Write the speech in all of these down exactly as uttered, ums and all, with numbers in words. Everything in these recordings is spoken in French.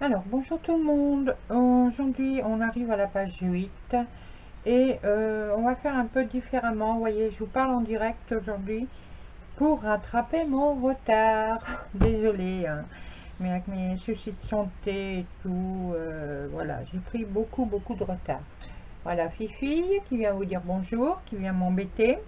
Alors, bonjour tout le monde. Aujourd'hui, on arrive à la page huit et euh, on va faire un peu différemment. Vous voyez, je vous parle en direct aujourd'hui pour rattraper mon retard. Désolée, hein, mais avec mes soucis de santé et tout, euh, voilà, j'ai pris beaucoup, beaucoup de retard. Voilà, Fifi qui vient vous dire bonjour, qui vient m'embêter.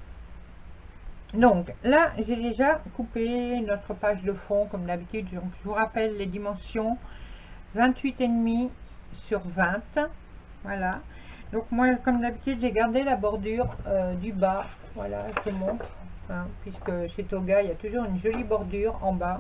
Donc là, j'ai déjà coupé notre page de fond comme d'habitude. Je vous rappelle les dimensions. vingt-huit et demi sur vingt, voilà. Donc moi, comme d'habitude, j'ai gardé la bordure euh, du bas, voilà, je te montre, hein, puisque chez Toga il y a toujours une jolie bordure en bas.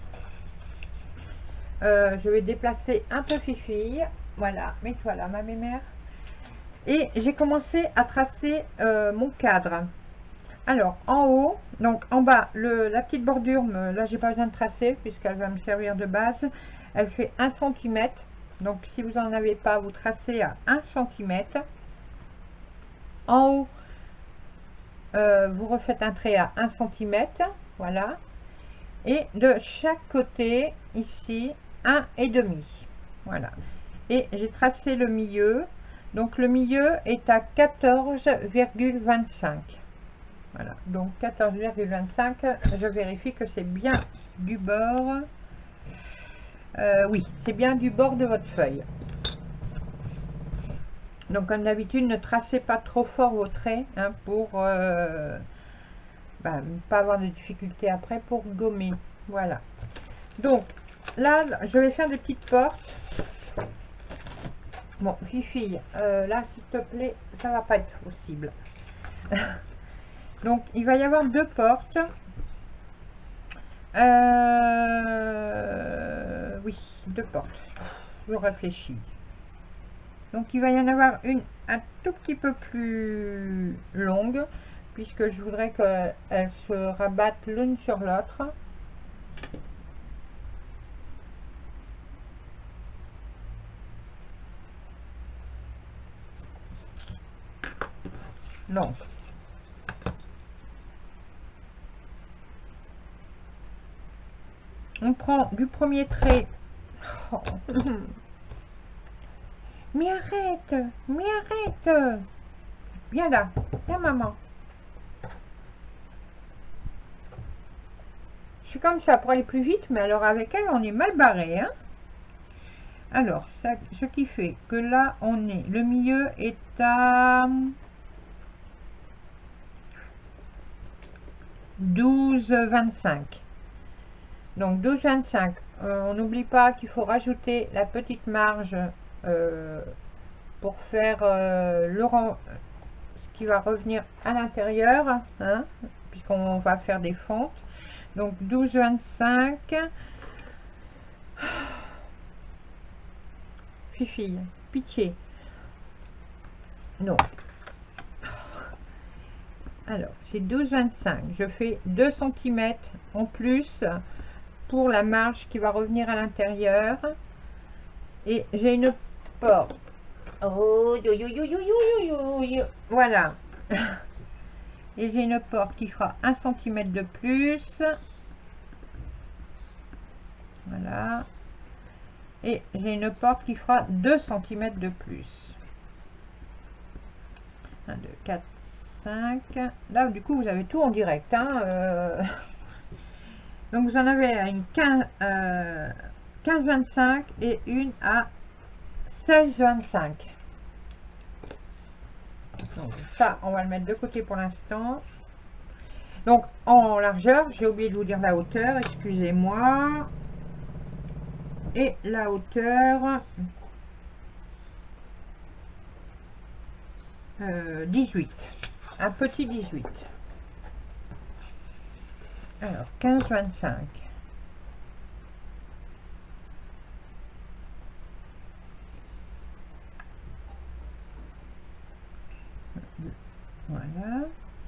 Euh, je vais déplacer un peu Fifi, voilà, mets-toi là ma mémère, et j'ai commencé à tracer euh, mon cadre. Alors en haut, donc en bas, le, la petite bordure, me, là j'ai pas besoin de tracer puisqu'elle va me servir de base. Elle fait un centimètre. Donc si vous n'en avez pas, vous tracez à un centimètre. En haut, euh, vous refaites un trait à un centimètre. Voilà. Et de chaque côté, ici, un et demi. Voilà. Et j'ai tracé le milieu. Donc le milieu est à quatorze virgule vingt-cinq. Voilà, donc quatorze virgule vingt-cinq, je vérifie que c'est bien du bord. Euh, oui, c'est bien du bord de votre feuille. Donc comme d'habitude, ne tracez pas trop fort vos traits hein, pour euh, bah, ne pas avoir de difficultés après pour gommer. Voilà. Donc là, je vais faire des petites portes. Bon, Fifi, euh, là, s'il te plaît, ça va pas être possible. Donc, il va y avoir deux portes. Euh, oui, deux portes. Je réfléchis. Donc, il va y en avoir une un tout petit peu plus longue, puisque je voudrais qu'elles se rabattent l'une sur l'autre. Donc, on prend du premier trait. Oh. Mais arrête, mais arrête. Viens là, viens maman. Je suis comme ça pour aller plus vite, mais alors avec elle, on est mal barré, hein. Alors, ça, ce qui fait que là, on est, le milieu est à douze vingt-cinq. Donc douze vingt-cinq. Euh, on n'oublie pas qu'il faut rajouter la petite marge euh, pour faire euh, le rang, ce qui va revenir à l'intérieur, hein, puisqu'on va faire des fentes. Donc douze vingt-cinq. Fifi, pitié. Non. Alors, j'ai douze vingt-cinq. Je fais deux centimètres en plus pour la marge qui va revenir à l'intérieur. Et j'ai une porte. Oh, yo, yo, yo, yo, yo, yo. Voilà. Et j'ai une porte qui fera un centimètre de plus. Voilà. Et j'ai une porte qui fera deux centimètres de plus. un, deux, quatre, cinq. Là, du coup, vous avez tout en direct. Hein, euh... Donc, vous en avez à une quinze, euh, quinze vingt-cinq et une à seize vingt-cinq. Donc, ça, on va le mettre de côté pour l'instant. Donc, en largeur, j'ai oublié de vous dire la hauteur, excusez-moi. Et la hauteur, euh, dix-huit. Un petit dix-huit. Alors, quinze vingt-cinq. Voilà.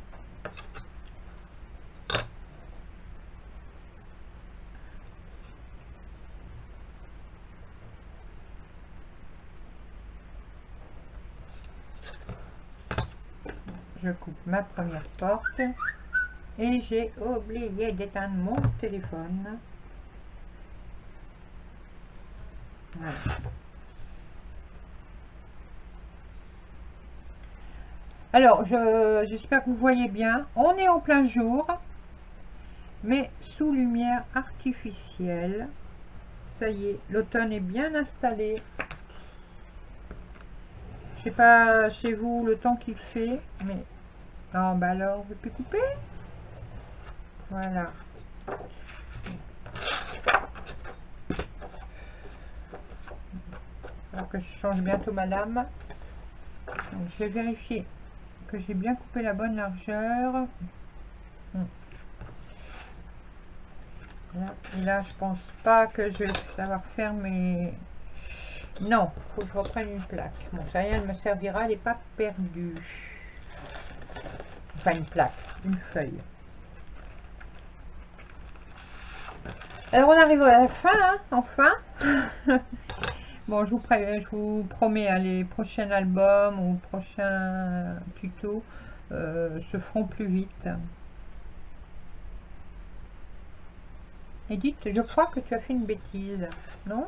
Je coupe ma première porte. Et j'ai oublié d'éteindre mon téléphone. Voilà. Alors, je, j'espère que vous voyez bien. On est en plein jour, mais sous lumière artificielle. Ça y est, l'automne est bien installé. Je sais pas chez vous le temps qu'il fait, mais... Non, bah alors, je peux couper. Voilà. Alors que je change bientôt ma lame. Donc, je vais vérifier que j'ai bien coupé la bonne largeur. Là, et là, je pense pas que je vais savoir faire mes... Non, il faut que je reprenne une plaque. Bon, ça rien, elle me servira, elle n'est pas perdue. Enfin, une plaque, une feuille. Alors, on arrive à la fin, hein, enfin. Bon, je vous, pré... je vous promets, hein, les prochains albums ou prochains tutos euh, se feront plus vite. Edith, je crois que tu as fait une bêtise, non?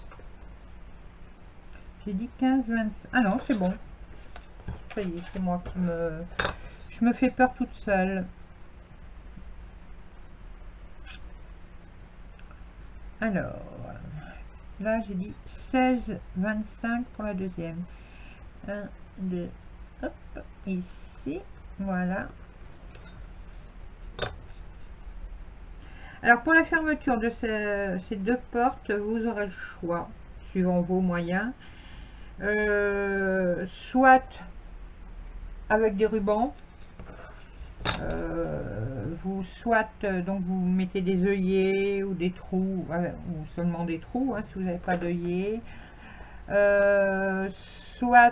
J'ai dit quinze, vingt-cinq. Ah non, c'est bon. Ça y est, c'est moi qui me... Je me fais peur toute seule. Alors, là j'ai dit seize, vingt-cinq pour la deuxième. un, deux, hop, ici, voilà. Alors pour la fermeture de ces, ces deux portes, vous aurez le choix, suivant vos moyens. Euh, soit avec des rubans, euh, vous soit euh, donc vous mettez des œillets ou des trous, euh, ou seulement des trous, hein, si vous n'avez pas d'œillets. Euh, soit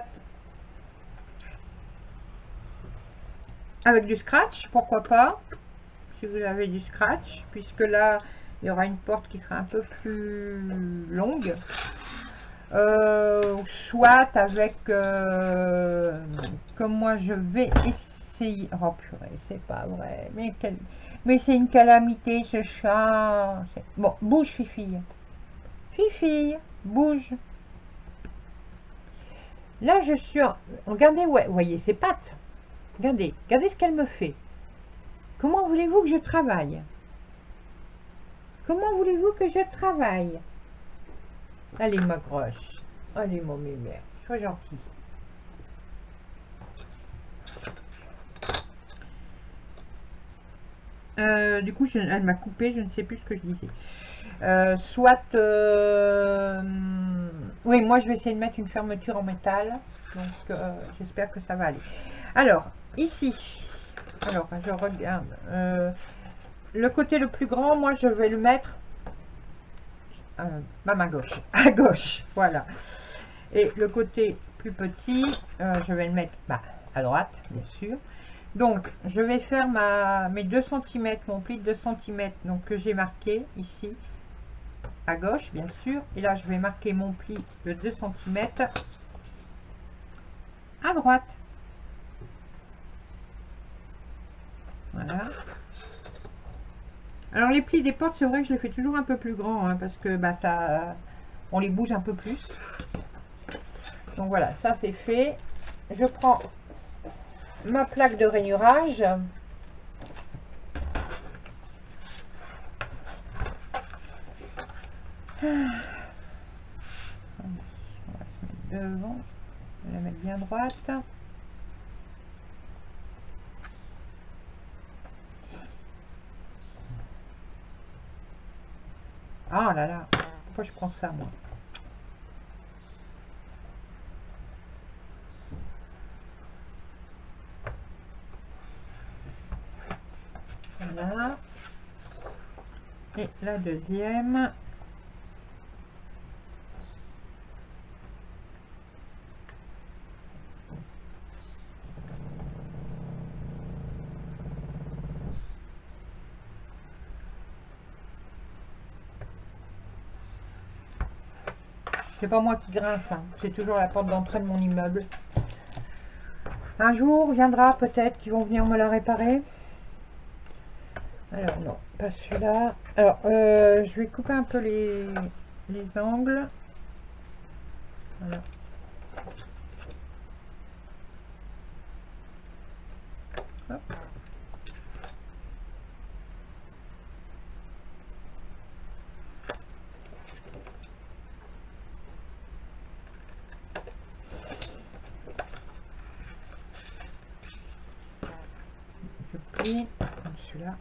avec du scratch, pourquoi pas, si vous avez du scratch, puisque là il y aura une porte qui sera un peu plus longue. Euh, soit avec euh, comme moi je vais essayer. Oh purée, c'est pas vrai, mais quel... mais c'est une calamité ce chat. Bon, bouge Fifi, Fifi, bouge. Là je suis en... regardez, ouais, voyez ses pattes, regardez, regardez ce qu'elle me fait. Comment voulez-vous que je travaille? Comment voulez-vous que je travaille? Allez ma grosse, allez mon mémère, sois gentil. Euh, du coup, je, elle m'a coupé, je ne sais plus ce que je disais. Euh, soit, euh, oui, moi je vais essayer de mettre une fermeture en métal, donc euh, j'espère que ça va aller. Alors, ici, alors je regarde, euh, le côté le plus grand, moi je vais le mettre euh, à ma gauche, à gauche, voilà. Et le côté plus petit, euh, je vais le mettre bah, à droite, bien sûr. Donc, je vais faire ma, mes deux centimètres, mon pli de deux centimètres, donc que j'ai marqué ici, à gauche, bien sûr. Et là, je vais marquer mon pli de deux centimètres à droite. Voilà. Alors, les plis des portes, c'est vrai que je les fais toujours un peu plus grands, hein, parce que bah, ça, on les bouge un peu plus. Donc voilà, ça c'est fait. Je prends ma plaque de rainurage. On va se mettre devant, je vais la mettre bien droite. Ah là là, pourquoi je prends ça moi? Voilà. Et la deuxième. C'est pas moi qui grince, hein. C'est toujours la porte d'entrée de mon immeuble. Un jour viendra peut-être qu'ils vont venir me la réparer. Alors non, pas celui-là. Alors euh, je vais couper un peu les, les angles. Voilà. Hop. Je plie comme celui-là.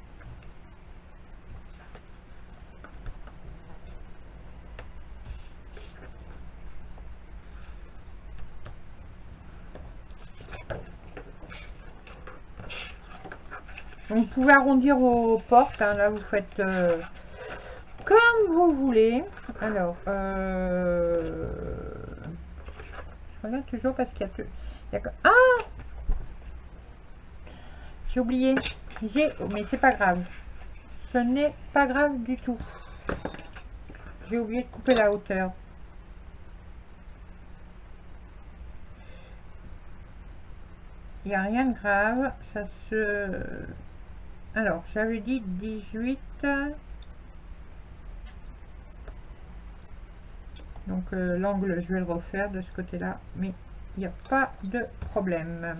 Donc, vous pouvez arrondir aux portes, hein, là vous faites euh, comme vous voulez. Alors, euh, je regarde toujours parce qu'il y a, plus- il y a... Ah, j'ai oublié. J'ai, mais c'est pas grave. Ce n'est pas grave du tout. J'ai oublié de couper la hauteur. Il n'y a rien de grave. Ça se... Alors, j'avais dit dix-huit. Donc, euh, l'angle, je vais le refaire de ce côté-là. Mais il n'y a pas de problème.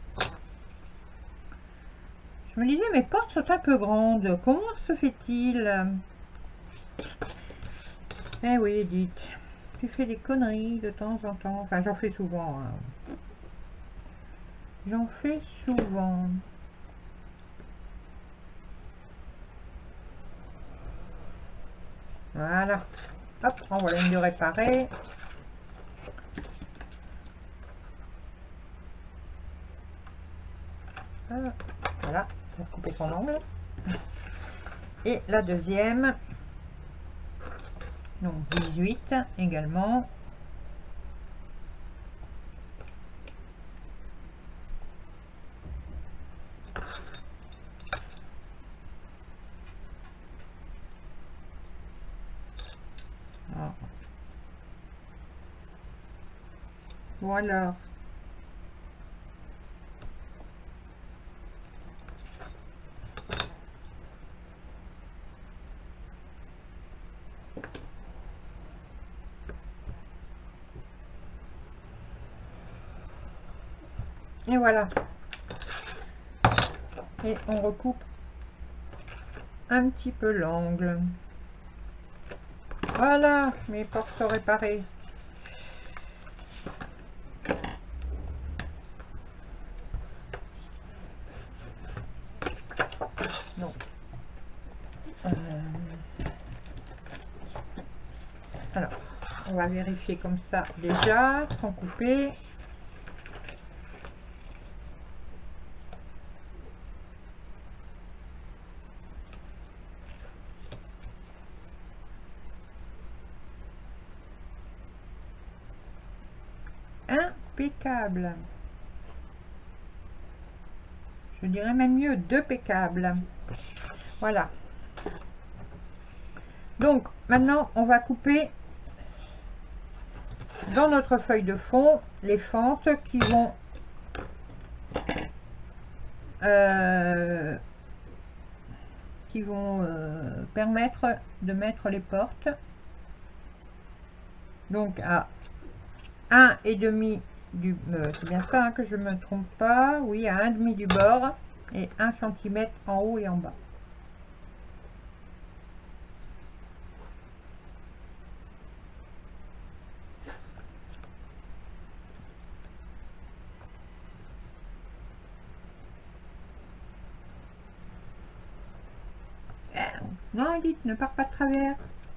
Je me disais, mes portes sont un peu grandes. Comment se fait-il? Eh oui, Edith. Tu fais des conneries de temps en temps. Enfin, j'en fais souvent. Hein. J'en fais souvent. Voilà. Hop, on va la mieux réparer. Voilà, on va couper son angle. Et la deuxième, donc dix-huit également. Ah. Ou alors, et voilà. Et on recoupe un petit peu l'angle. Voilà, mes portes réparées. Donc, euh, alors, on va vérifier comme ça déjà, sans couper. Impeccable. Je dirais même mieux, d'impeccable. Voilà. Donc, maintenant, on va couper dans notre feuille de fond les fentes qui vont euh, qui vont euh, permettre de mettre les portes. Donc, à un et demi du... Euh, c'est bien ça, hein, que je me trompe pas. Oui, à un demi du bord et un centimètre en haut et en bas. Non, Edith, ne pars pas de travers.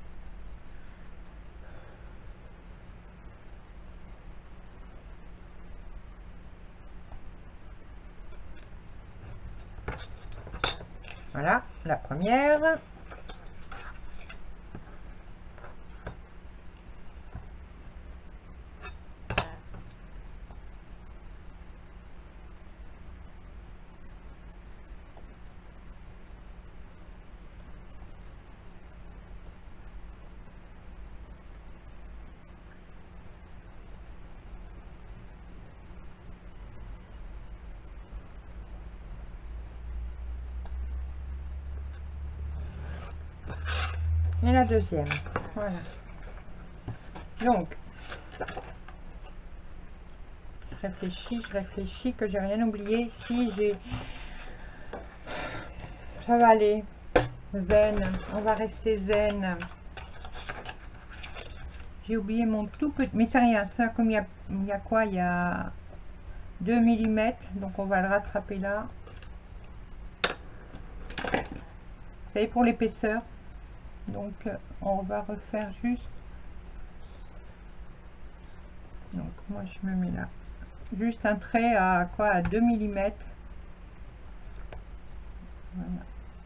Voilà, la première. Et la deuxième. Voilà. Donc, réfléchis, je réfléchis que j'ai rien oublié. Si j'ai... Ça va aller. Zen, on va rester zen. J'ai oublié mon tout petit... Mais c'est rien, ça comme il y a, il y a quoi? Il y a deux millimètres, donc on va le rattraper là. Vous savez, pour l'épaisseur. Donc on va refaire juste... Donc moi je me mets là. Juste un trait à quoi? À deux millimètres. Voilà.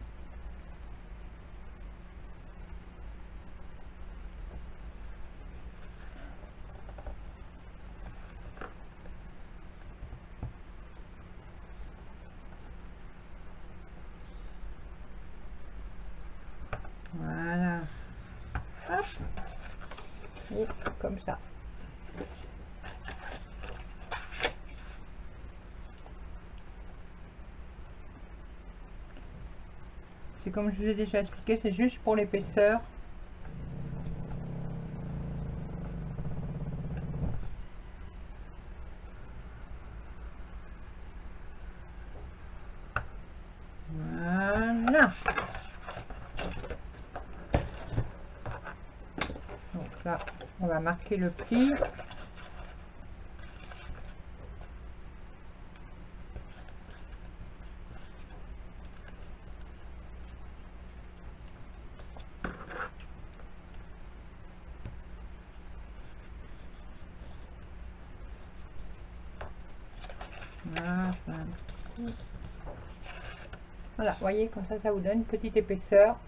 Voilà. Hop. Et comme ça. C'est comme je vous ai déjà expliqué, c'est juste pour l'épaisseur. Voilà. Donc là, on va marquer le pli. Voilà, vous voyez, comme ça, ça vous donne une petite épaisseur.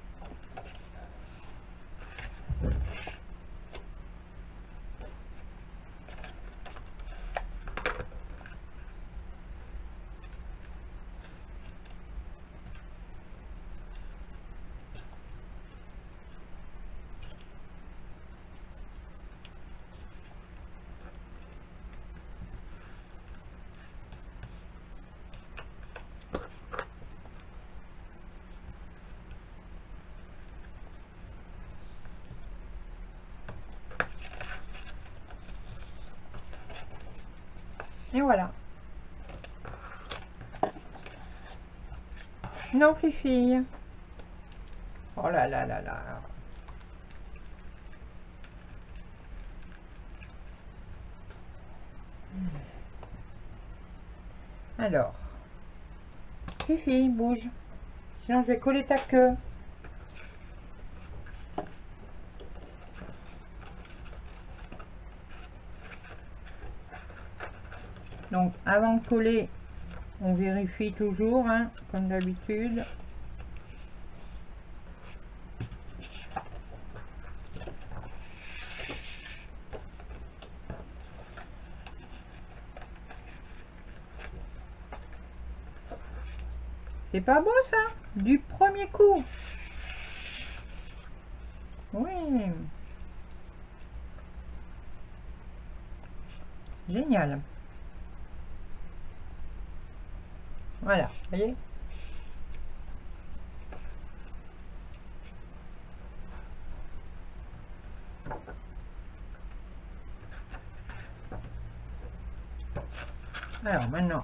Et voilà. Non, Fifi. Oh là là là là. Alors. Fifi, bouge. Sinon, je vais coller ta queue. Donc, avant de coller, on vérifie toujours, hein, comme d'habitude. C'est pas beau ça? Du premier coup. Oui. Génial. Voilà, vous voyez? Alors maintenant,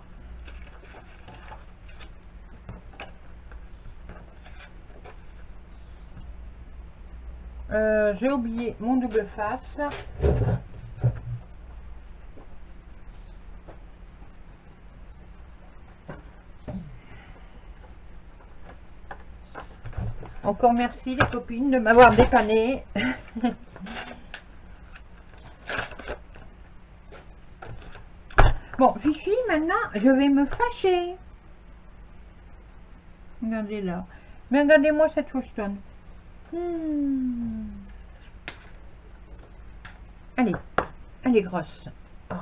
euh, j'ai oublié mon double face. Encore merci les copines de m'avoir dépanné. Bon, Fifi, maintenant, je vais me fâcher. Regardez là. Mais regardez-moi cette fauchetonne. Hmm. Allez, elle est grosse. Oh.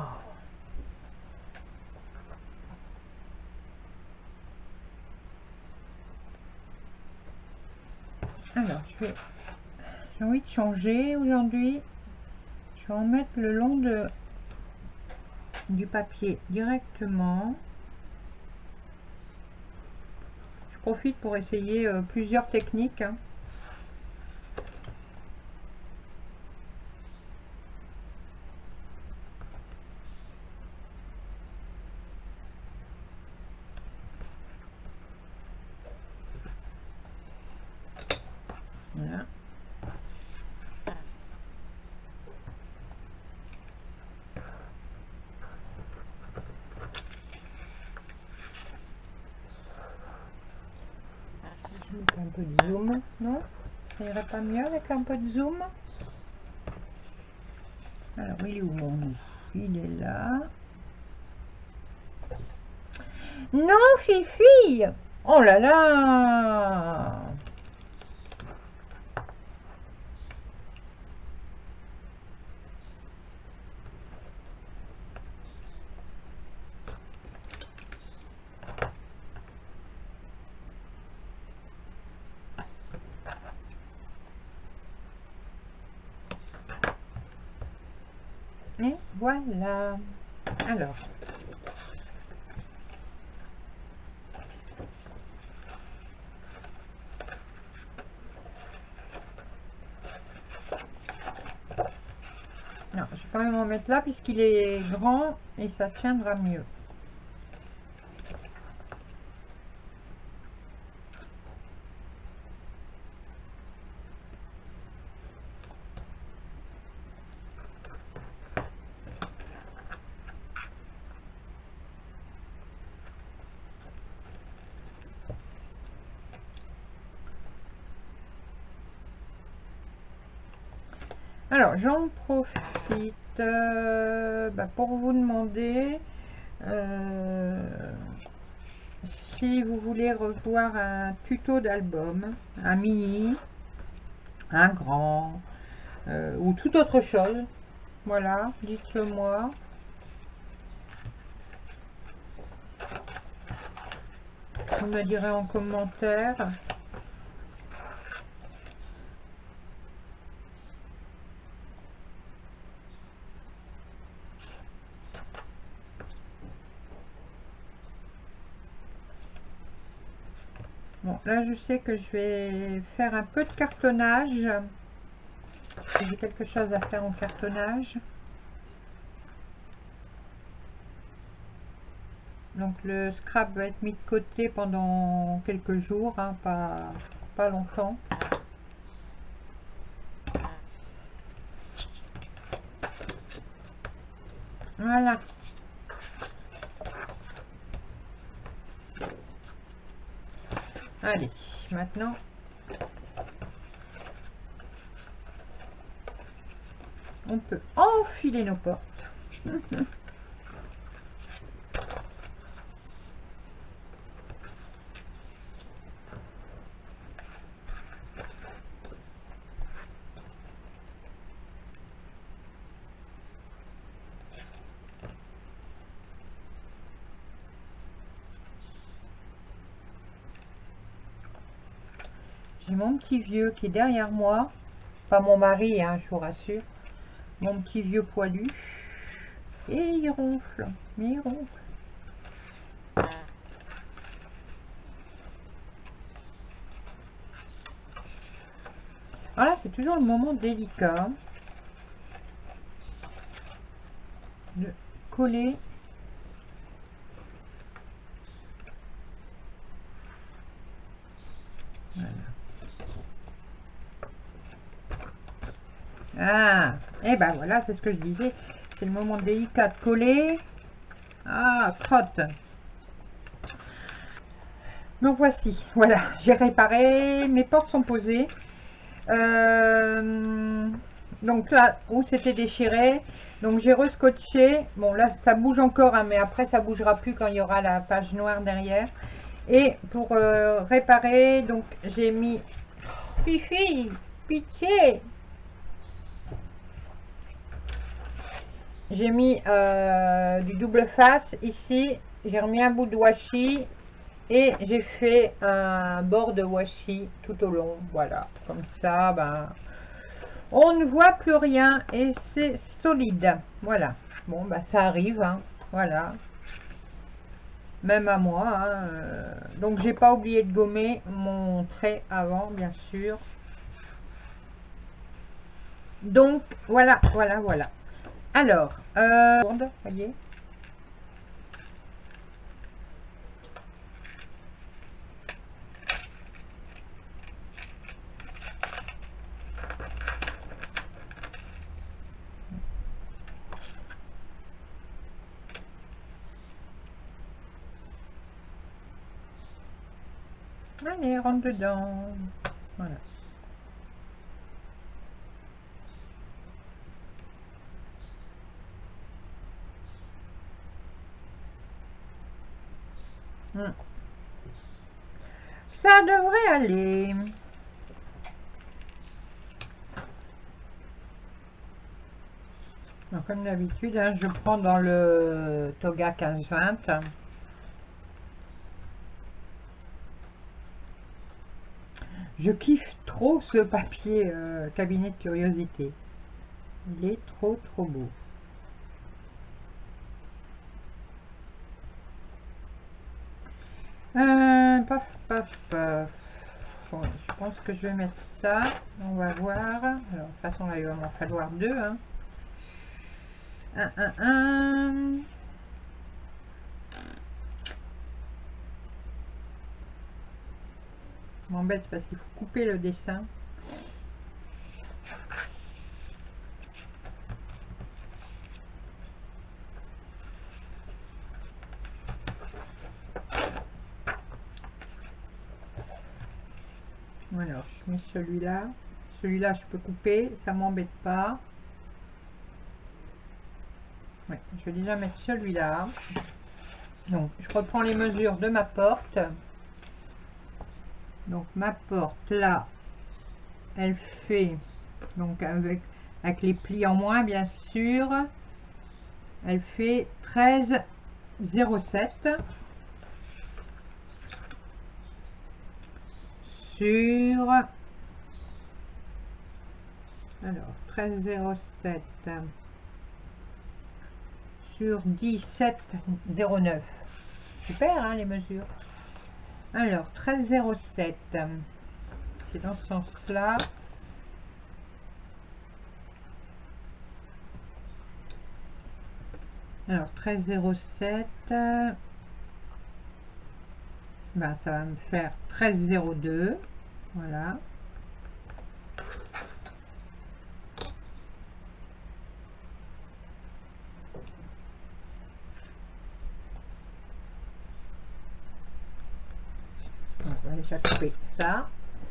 Alors, je vais... J'ai envie de changer aujourd'hui. Je vais en mettre le long de... du papier directement. Je profite pour essayer euh, plusieurs techniques. Hein. peu de zoom, non? Ça irait pas mieux avec un peu de zoom? Alors, il est où mon mou? Il est là. Non, Fifi! Oh là là! Et voilà. Alors. Non, je vais quand même en mettre là puisqu'il est grand et ça tiendra mieux. Alors, j'en profite euh, bah, pour vous demander euh, si vous voulez revoir un tuto d'album, un mini, un grand euh, ou toute autre chose. Voilà, dites-le moi. Vous me direz en commentaire. Bon, là, je sais que je vais faire un peu de cartonnage. J'ai quelque chose à faire en cartonnage. Donc, le scrap va être mis de côté pendant quelques jours, hein, pas, pas longtemps. Voilà. Allez, maintenant, on peut enfiler nos portes. J'ai mon petit vieux qui est derrière moi. Pas mon mari, hein, je vous rassure. Mon petit vieux poilu. Et il ronfle. Mais il ronfle. Voilà, c'est toujours le moment délicat de coller. Voilà. Ah, et ben voilà, c'est ce que je disais. C'est le moment délicat de coller. Ah, crotte. Donc voici, voilà, j'ai réparé, mes portes sont posées. Euh, donc là où c'était déchiré, donc j'ai rescotché. Bon là ça bouge encore, hein, mais après ça bougera plus quand il y aura la page noire derrière. Et pour euh, réparer, donc j'ai mis... Fifi, pitié! J'ai mis euh, du double face ici, j'ai remis un bout de washi et j'ai fait un bord de washi tout au long. Voilà, comme ça, ben, on ne voit plus rien et c'est solide. Voilà, bon, ben, ça arrive, hein, voilà, même à moi. Hein, euh, donc, j'ai pas oublié de gommer mon trait avant, bien sûr. Donc, voilà, voilà, voilà. Alors, euh, voyez. Allez, rentre dedans. Voilà. Hmm. Ça devrait aller. Donc, comme d'habitude, hein, je prends dans le Toga quinze vingt. Je kiffe trop ce papier euh, cabinet de curiosité. Il est trop trop beau. Euh, paf, paf, paf. Bon, je pense que je vais mettre ça. On va voir. Alors, de toute façon, là, il va m'en falloir deux. Hein. Un, un, un. M'embête parce qu'il faut couper le dessin. Alors, je mets celui-là. Celui-là, je peux couper, ça m'embête pas. Ouais, je vais déjà mettre celui-là. Donc, je reprends les mesures de ma porte. Donc, ma porte, là, elle fait, donc avec, avec les plis en moins, bien sûr, elle fait treize zéro sept sur, alors, treize zéro sept sur dix-sept zéro neuf. Super, hein, les mesures. Alors, treize zéro sept, c'est dans ce sens-là. Alors, treize zéro sept, ben, ça va me faire treize zéro deux. Voilà. On va déjà couper ça.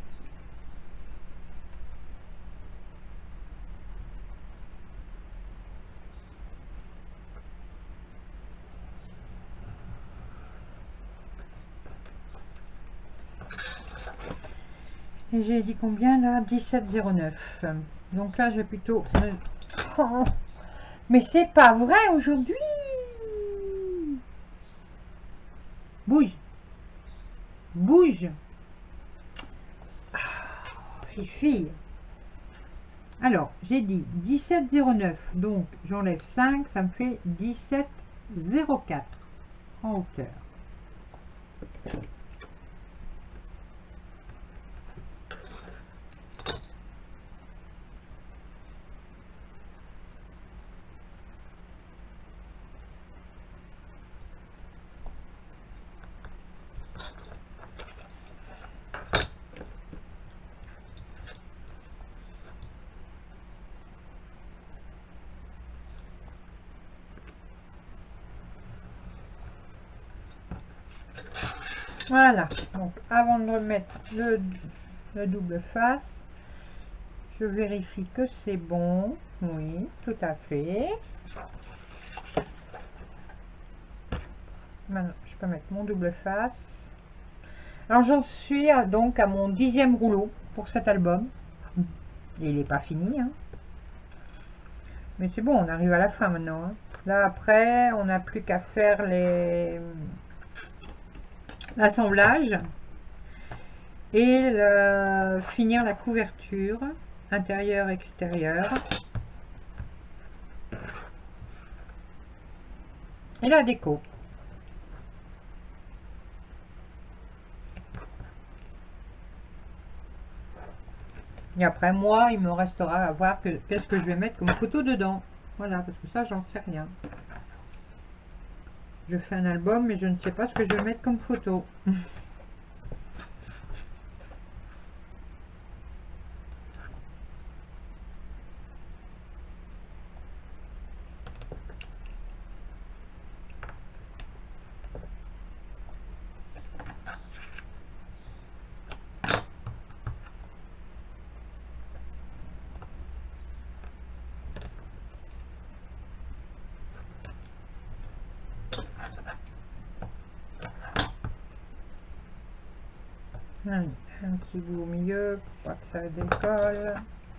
Et j'ai dit combien là? Dix-sept zéro neuf. Donc là, je vais plutôt... Oh, mais c'est pas vrai aujourd'hui. Bouge. Bouge. Ah, fille. Alors, j'ai dit dix-sept zéro neuf. Donc, j'enlève cinq. Ça me fait dix-sept zéro quatre en hauteur. Voilà, donc avant de remettre le, le double face, je vérifie que c'est bon. Oui, tout à fait. Maintenant, je peux mettre mon double face. Alors, j'en suis à, donc à mon dixième rouleau pour cet album. Et il n'est pas fini. Hein. Mais c'est bon, on arrive à la fin maintenant. Hein. Là, après, on n'a plus qu'à faire les... l'assemblage. Et le, finir la couverture intérieure extérieure et la déco. Et après moi il me restera à voir qu'est-ce que je vais mettre comme photo dedans. Voilà, parce que ça j'en sais rien. Je fais un album mais je ne sais pas ce que je vais mettre comme photo. Allez, un petit bout au milieu pour pas que ça décolle.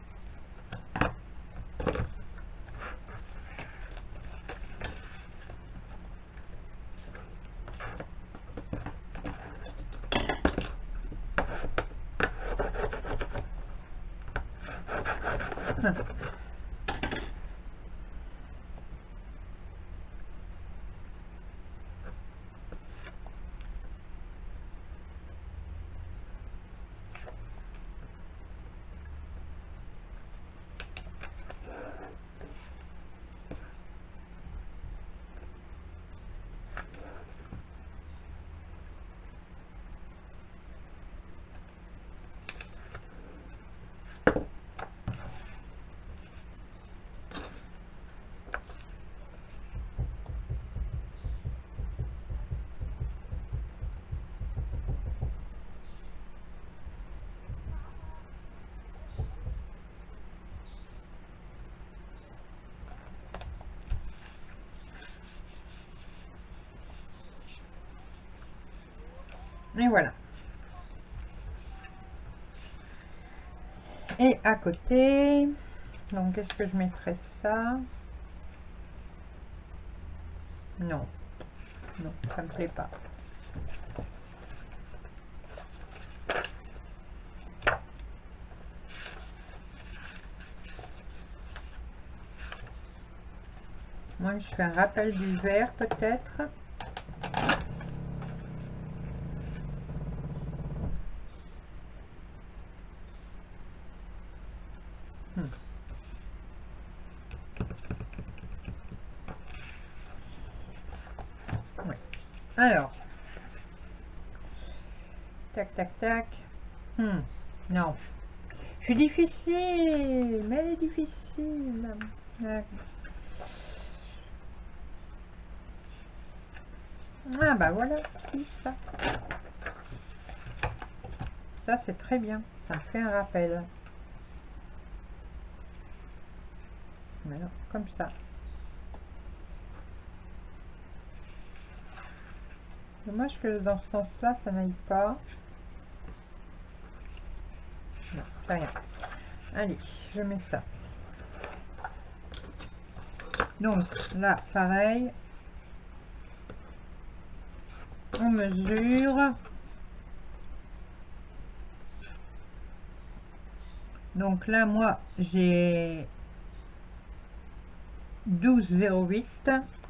Et voilà. Et à côté, donc est-ce que je mettrais ça? Non, non, ça me plaît pas. Moi, je fais un rappel du vert peut-être. Hmm. Oui. Alors, tac, tac, tac. Hmm. Non, je suis difficile, mais elle est difficile. Ah bah voilà, si, ça. Ça c'est très bien, ça me fait un rappel. Voilà, comme ça. Dommage que dans ce sens-là, ça n'aille pas. Non, c'est rien. Allez, je mets ça. Donc là, pareil. On mesure. Donc là, moi, j'ai douze virgule zéro huit.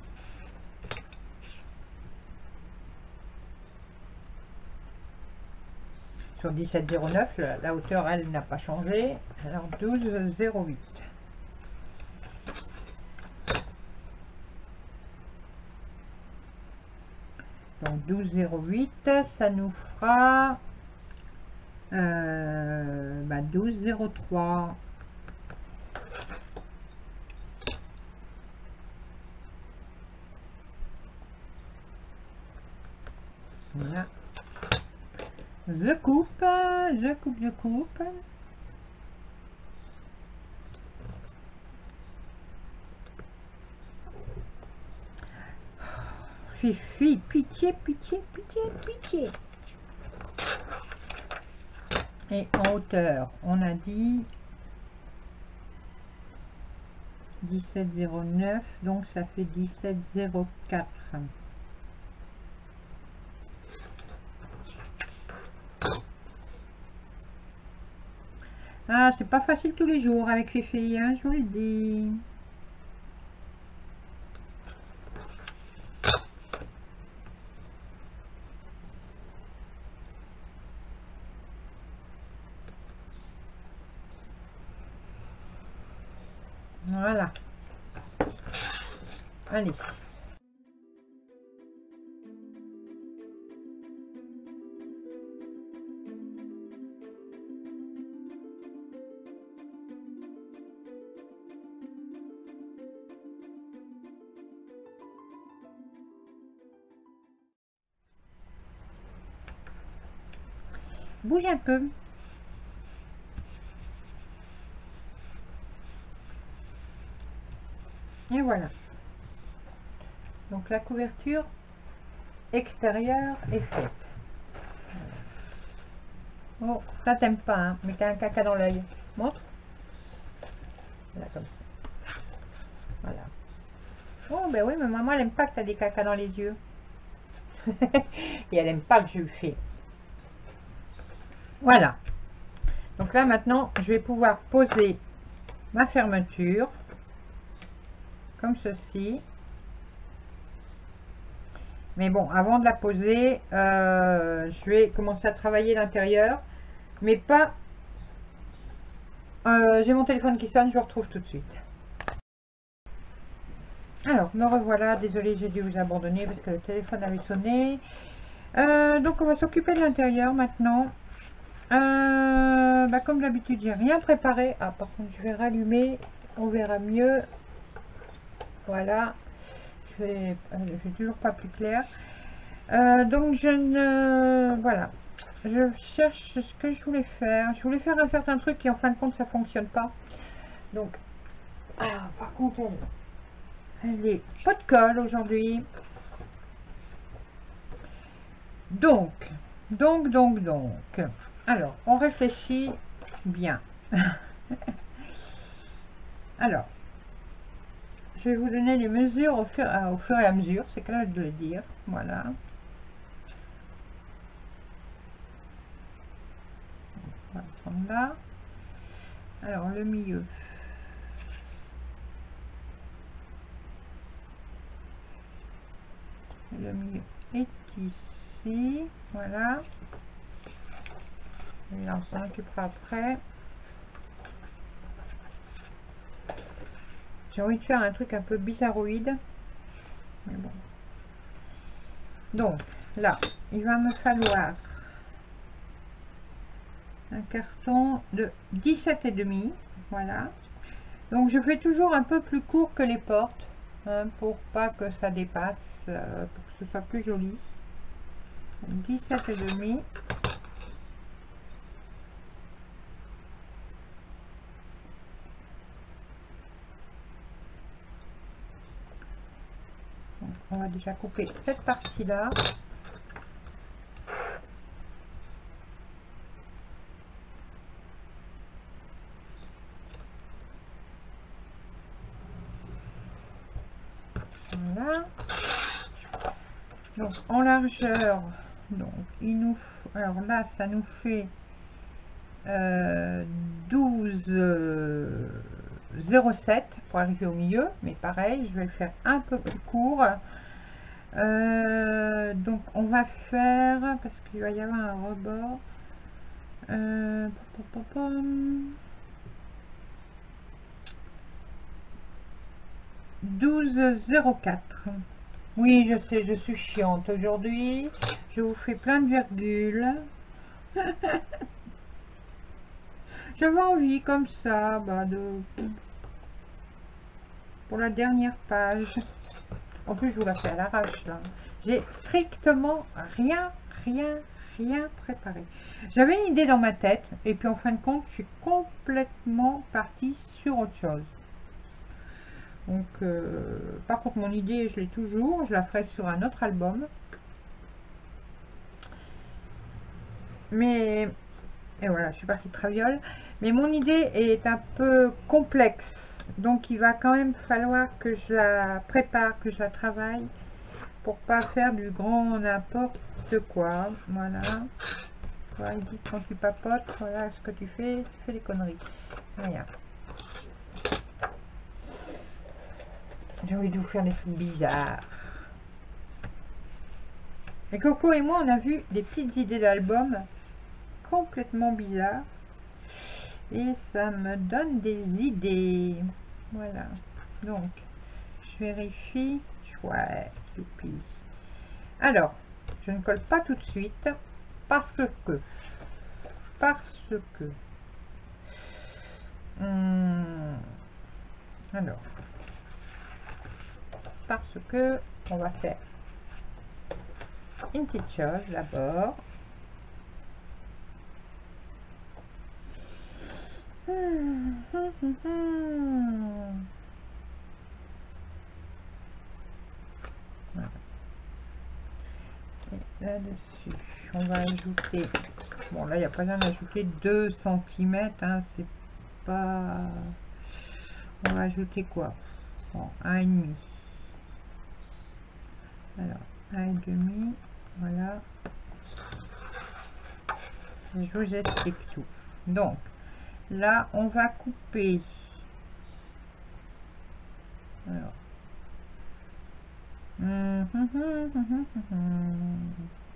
Sur dix-sept virgule zéro neuf, la, la hauteur, elle, n'a pas changé. Alors douze virgule zéro huit. Donc douze virgule zéro huit, ça nous fera euh, bah douze virgule zéro trois. Voilà. Je coupe, je coupe, je coupe. Fifi, pitié, pitié, pitié, pitié. Et en hauteur, on a dit dix-sept virgule zéro neuf, donc ça fait dix-sept virgule zéro quatre. Ah, c'est pas facile tous les jours avec Fifi, hein, je vous le dis. Voilà. Allez. Bouge un peu. Et voilà. Donc la couverture extérieure est faite. Oh, ça t'aime pas, hein, mais t'as un caca dans l'œil. Montre. Là, comme ça. Voilà. Oh, ben oui, mais maman, elle aime pas que t'as des cacas dans les yeux. Et elle aime pas que je le fais. Voilà. Donc là, maintenant, je vais pouvoir poser ma fermeture. Comme ceci. Mais bon, avant de la poser, euh, je vais commencer à travailler l'intérieur. Mais pas... Euh, j'ai mon téléphone qui sonne, je le retrouve tout de suite. Alors, me revoilà. Désolée, j'ai dû vous abandonner parce que le téléphone avait sonné. Euh, donc, on va s'occuper de l'intérieur maintenant. Euh, bah, comme d'habitude, j'ai rien préparé. Ah, par contre, je vais rallumer. On verra mieux. Voilà. Je vais, euh, je vais toujours pas plus clair. Euh, donc, je ne... Voilà. Je cherche ce que je voulais faire. Je voulais faire un certain truc et en fin de compte, ça fonctionne pas. Donc, ah, par contre, elle, elle est pas de colle aujourd'hui. Donc, donc, donc, donc. Alors, on réfléchit bien. Alors, je vais vous donner les mesures au fur, au fur et à mesure. C'est clair de le dire. Voilà. On va prendre là. Alors, le milieu. Le milieu est ici. Voilà. Et là, on s'en occupera après. J'ai envie de faire un truc un peu bizarroïde. Mais bon. Donc, là, il va me falloir un carton de dix-sept et demi. Voilà. Donc, je fais toujours un peu plus court que les portes. Hein, pour pas que ça dépasse. Euh, pour que ce soit plus joli. dix-sept et demi. On va déjà couper cette partie là. Voilà. Donc en largeur, donc il nous faut, alors là ça nous fait euh, douze zéro sept pour arriver au milieu, mais pareil je vais le faire un peu plus court. Euh, donc on va faire, parce qu'il va y avoir un rebord, euh, douze zéro quatre. Oui, je sais, je suis chiante aujourd'hui, je vous fais plein de virgules. J'avais envie comme ça, bah, de pour la dernière page. En plus, je vous la fais à l'arrache là. J'ai strictement rien, rien, rien préparé. J'avais une idée dans ma tête et puis en fin de compte, je suis complètement partie sur autre chose. Donc, euh, par contre, mon idée, je l'ai toujours. Je la ferai sur un autre album. Mais, et voilà, je suis partie de traviole. Mais mon idée est un peu complexe. Donc, il va quand même falloir que je la prépare, que je la travaille pour pas faire du grand n'importe quoi. Voilà. Voilà, il dit quand tu papotes, voilà ce que tu fais, tu fais des conneries. Regarde. J'ai envie de vous faire des trucs bizarres. Et Coco et moi, on a vu des petites idées d'albums complètement bizarres. Et ça me donne des idées. Voilà. Donc, je vérifie. Chouette, youpi. Alors, je ne colle pas tout de suite parce que parce que hum, alors parce que on va faire une petite chose d'abord. Hum, hum, hum, hum. Voilà. Et là-dessus, on va ajouter Bon, là, il n'y a pas besoin d'ajouter deux centimètres, hein, c'est pas... On va ajouter quoi? Bon, un et demi. Alors, un et demi, voilà. Et je vous explique tout. Donc, là, on va couper. Alors. Hum, hum, hum, hum, hum, hum.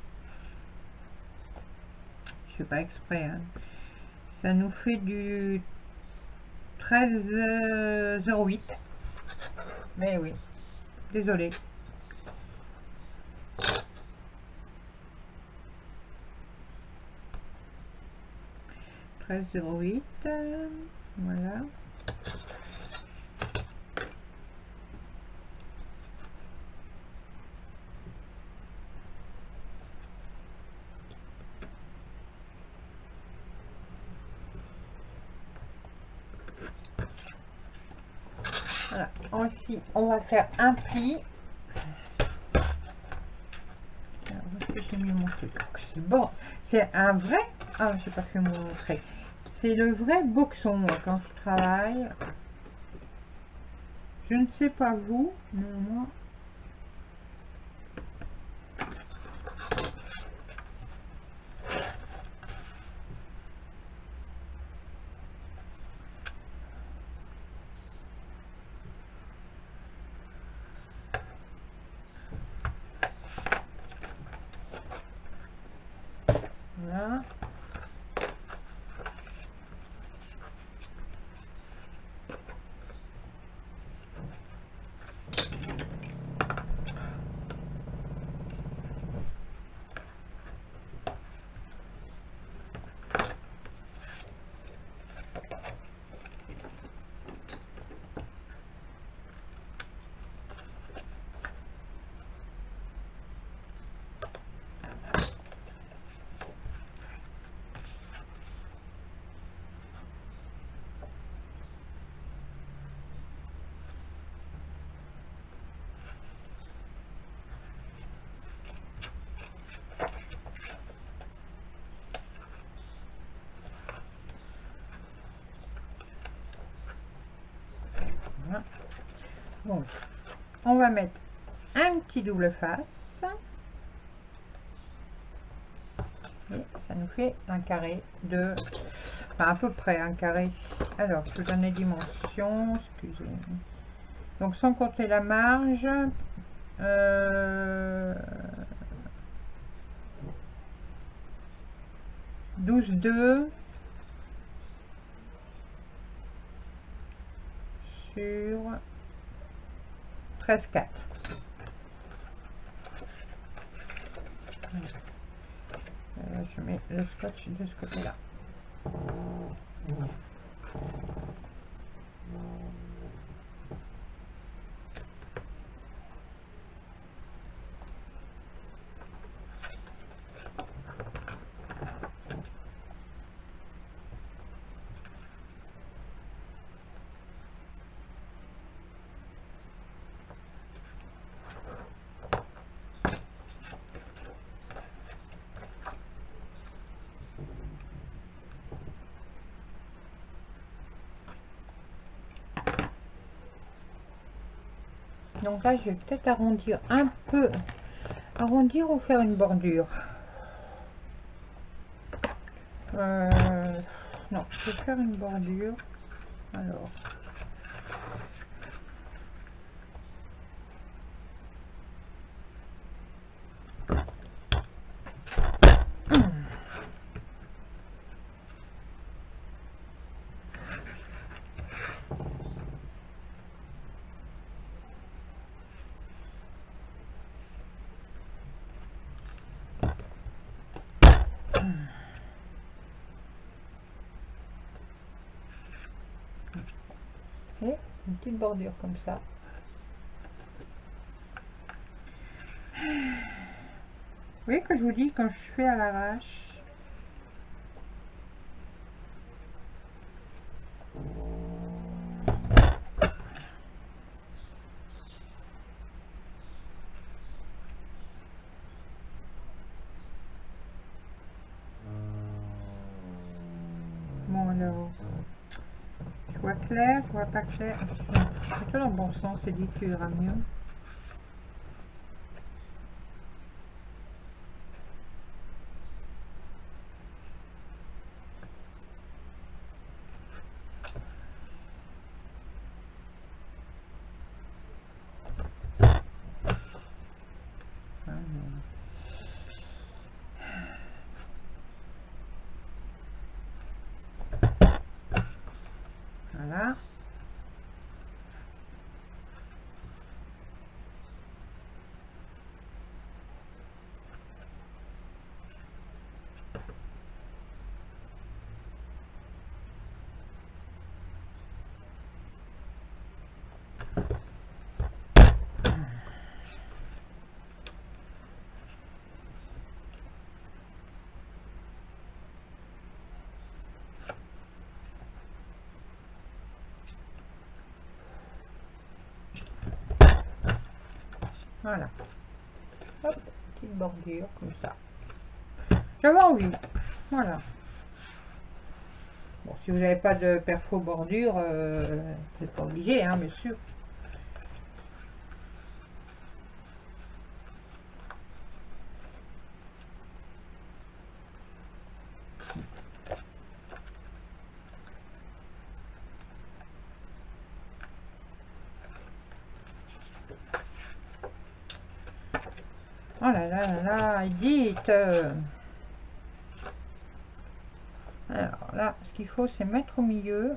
Je fais pas exprès, hein. Ça nous fait du treize zéro huit. Mais oui, désolé. treize zéro huit, euh, voilà. Voilà. Ensuite, on va faire un pli. Alors, où est-ce que j'ai mis mon truc? Bon, c'est un vrai... Ah, j'ai pas fait mon trait. C'est le vrai boxon, moi, quand je travaille. Je ne sais pas vous, mais moi... Voilà. Voilà. Donc, on va mettre un petit double face. Et ça nous fait un carré de... Enfin, à peu près un carré. Alors, je vous donne les dimensions. Excusez-moi. Donc, sans compter la marge. Euh, douze deux sur treize quatre. Euh, je mets le scotch de ce côté-là. Donc là, je vais peut-être arrondir un peu, arrondir ou faire une bordure. Euh, non, je vais faire une bordure. Alors, et une petite bordure comme ça. Vous voyez que je vous dis, quand je fais à l'arrache, Alors, je vois clair, je vois pas clair. Plutôt dans le bon sens, c'est dit que tu iras mieux. Voilà. Voilà. Hop, petite bordure comme ça. J'avais envie. Voilà. Bon, si vous n'avez pas de perfo bordure, euh, vous n'êtes pas obligé, hein, bien sûr. Oh là là là là, Edith. euh. Alors là, ce qu'il faut, c'est mettre au milieu.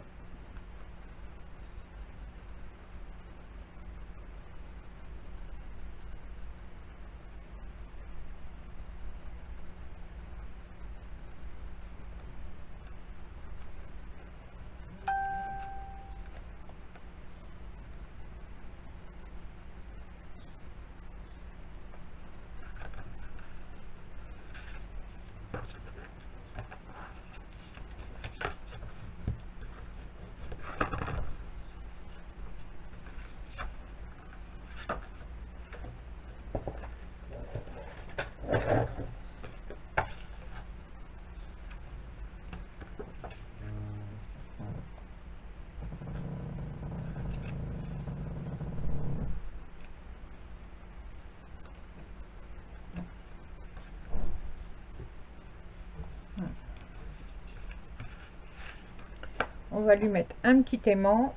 On va lui mettre un petit aimant.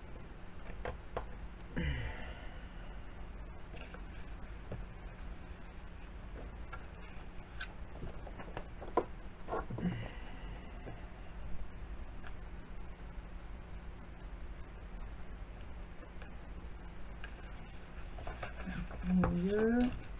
Au milieu.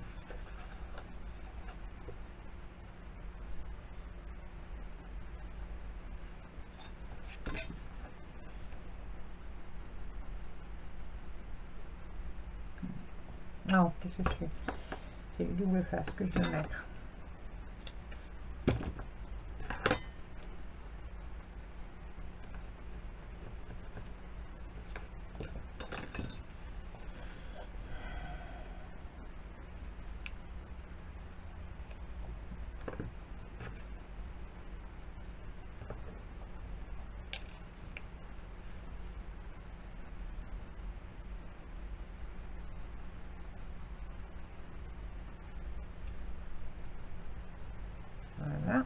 Non, qu'est-ce que c'est? C'est le double face que je vais mettre. Voilà.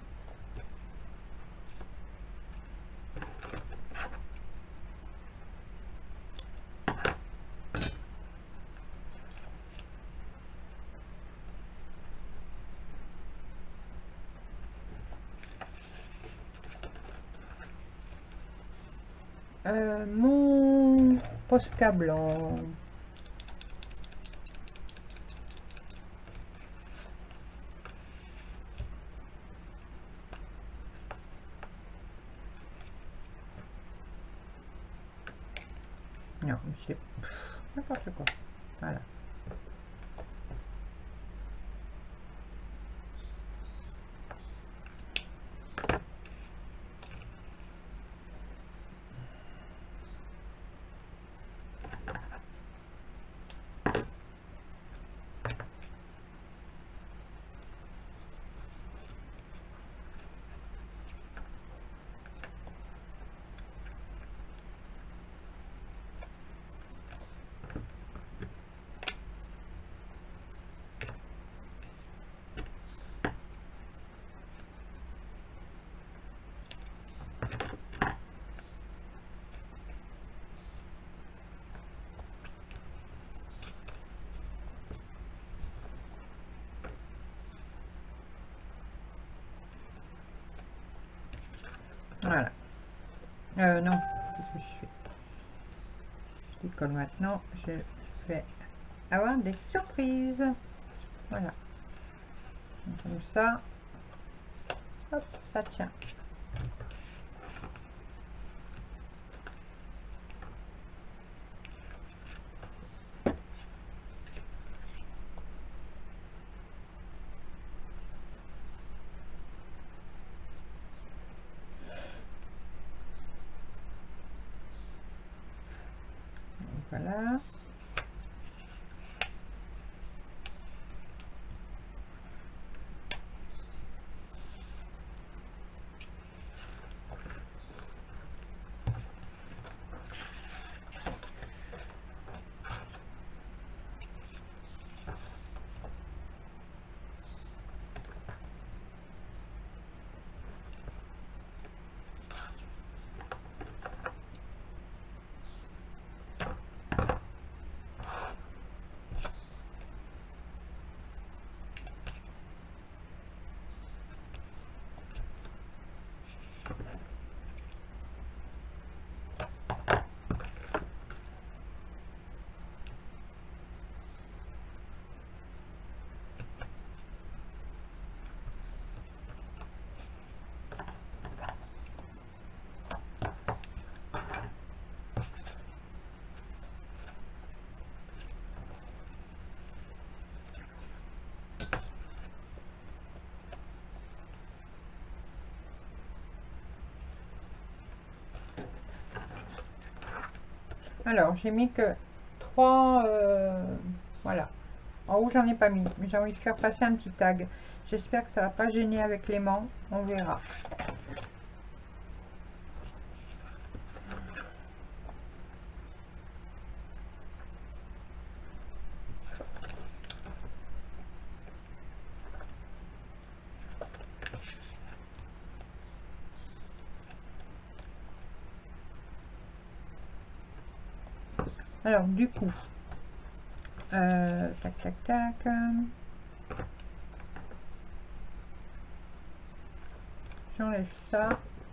Euh, mon Posca blanc. Non, c'est n'importe quoi. Voilà. Voilà. Euh, non, qu'est-ce que je fais? Je décolle maintenant. Je vais avoir des surprises. Voilà. Donc, comme ça. Hop, ça tient. Donc, voilà. Alors, j'ai mis que trois... Euh, voilà. En haut, j'en ai pas mis. Mais j'ai envie de faire passer un petit tag. J'espère que ça va pas gêner avec l'aimant. On verra. Alors, du coup... Euh, tac, tac, tac... J'enlève ça.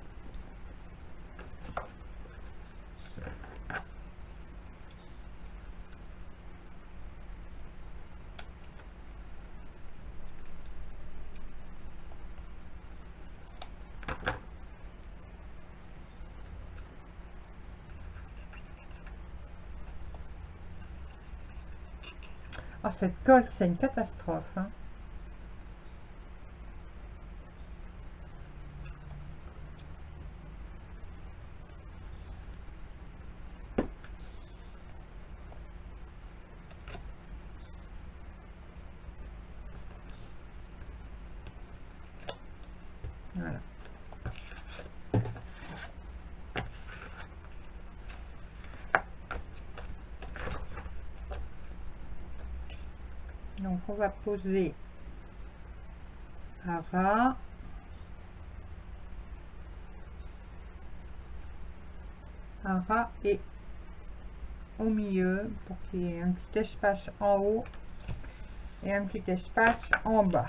Oh, cette colle, c'est une catastrophe. Hein. Voilà. Donc, on va poser à ras. À ras et au milieu pour qu'il y ait un petit espace en haut et un petit espace en bas.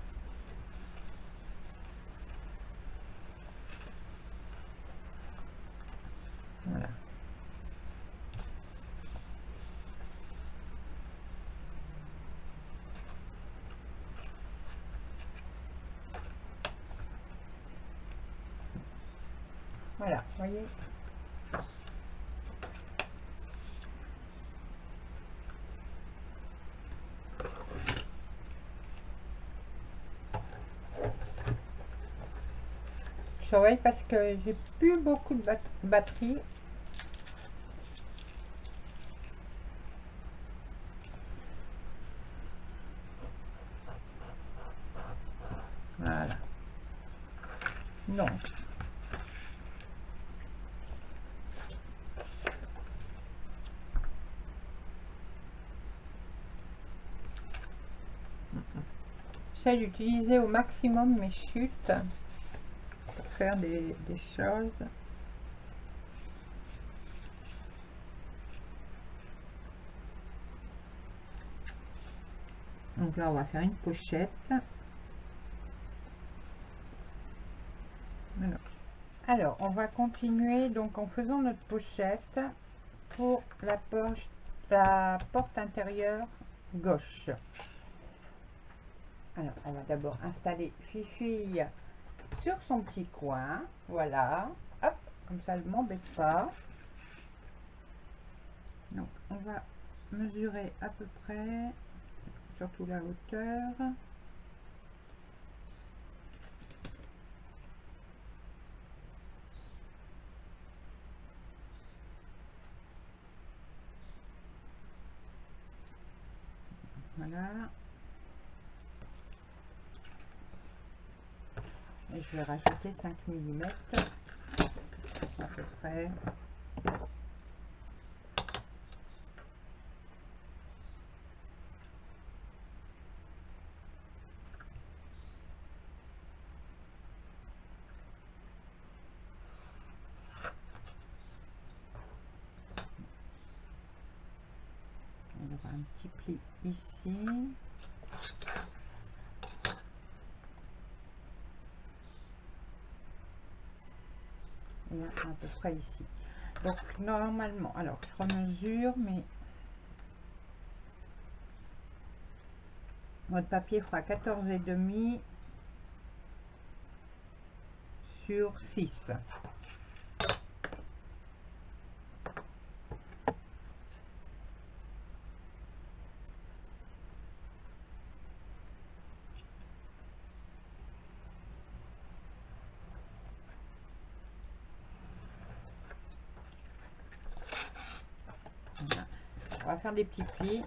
Voilà. Voilà, vous voyez. Je surveille parce que j'ai plus beaucoup de bat batterie. Voilà. Donc. J'essaie d'utiliser au maximum mes chutes pour faire des, des choses. Donc là, on va faire une pochette. Alors, Alors, on va continuer donc en faisant notre pochette pour la poche, la porte intérieure gauche. Alors, on va d'abord installer Fifi sur son petit coin. Voilà. Hop, comme ça, elle ne m'embête pas. Donc, on va mesurer à peu près, surtout la hauteur. Voilà. Et je vais rajouter cinq millimètres à peu près. On aura un petit pli ici. Et à peu près ici. Donc normalement, alors je remesure, mais votre papier fera quatorze et demi sur six. Voilà. On va faire des petits plis.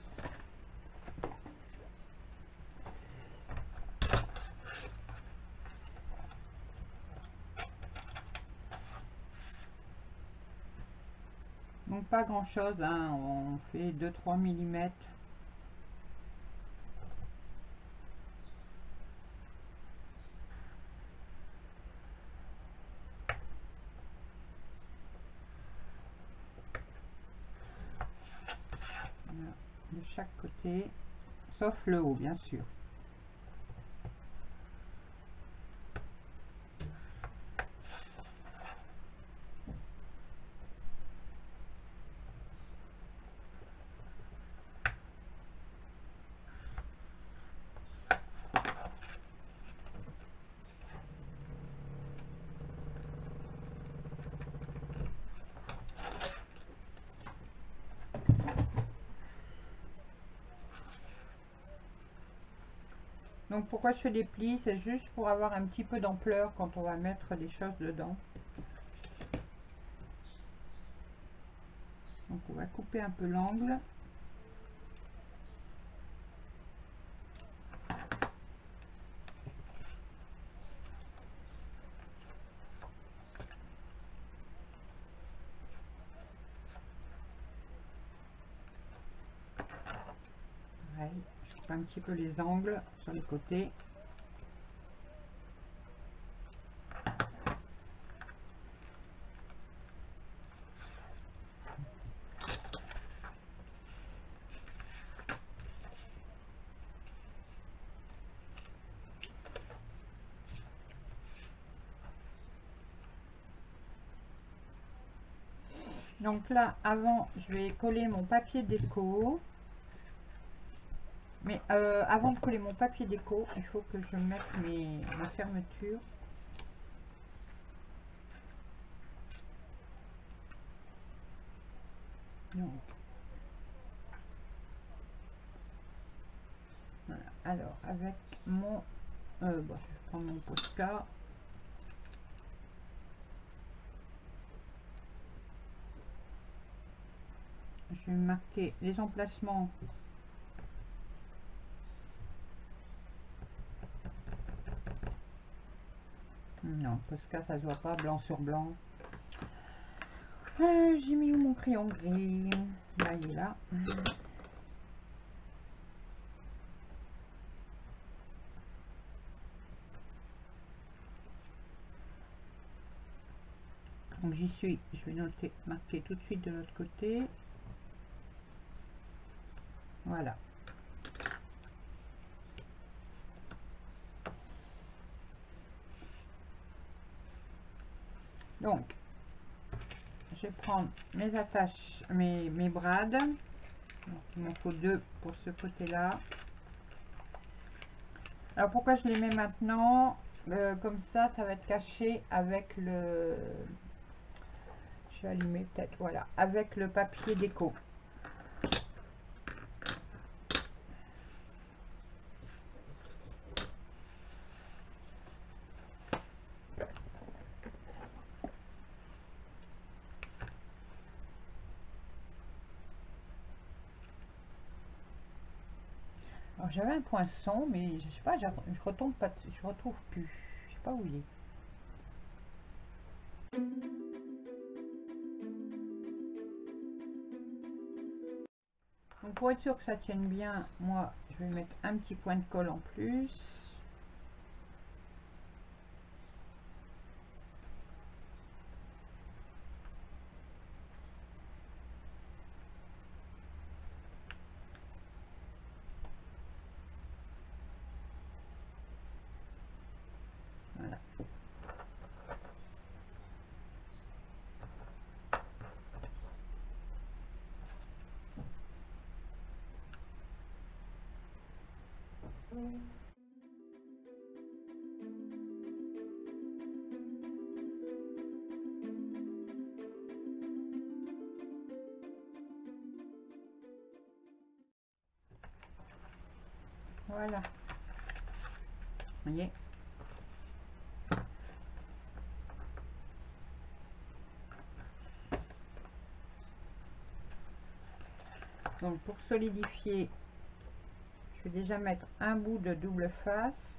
Donc pas grand chose, hein. On fait deux trois millimètres. Voilà, de chaque côté, sauf le haut bien sûr. Donc pourquoi je fais des plis, c'est juste pour avoir un petit peu d'ampleur quand on va mettre des choses dedans. Donc on va couper un peu l'angle. Pareil, je coupe un petit peu les angles sur les côtés. Donc là, avant, je vais coller mon papier déco. Mais euh, avant de coller mon papier déco, il faut que je mette mes, ma fermeture. Donc, voilà. Alors, avec mon... Euh, bon, je vais prendre mon Posca. Je vais marquer les emplacements. Non, Posca, ça se voit pas, blanc sur blanc. Euh, J'ai mis où mon crayon gris? Là, il est là. Donc j'y suis, je vais noter, marquer tout de suite de l'autre côté. Voilà. Donc, je vais prendre mes attaches, mes, mes brades. Donc, il m'en faut deux pour ce côté-là. Alors, pourquoi je les mets maintenant? euh, Comme ça, ça va être caché avec le... Je vais allumer peut-être, voilà, avec le papier déco. Alors j'avais un poinçon, mais je sais pas, je retombe pas, je retrouve plus. Je sais pas où il est. Donc pour être sûr que ça tienne bien, moi je vais mettre un petit point de colle en plus. Voilà. Voilà. Vous voyez. Donc pour solidifier, je vais déjà mettre un bout de double face.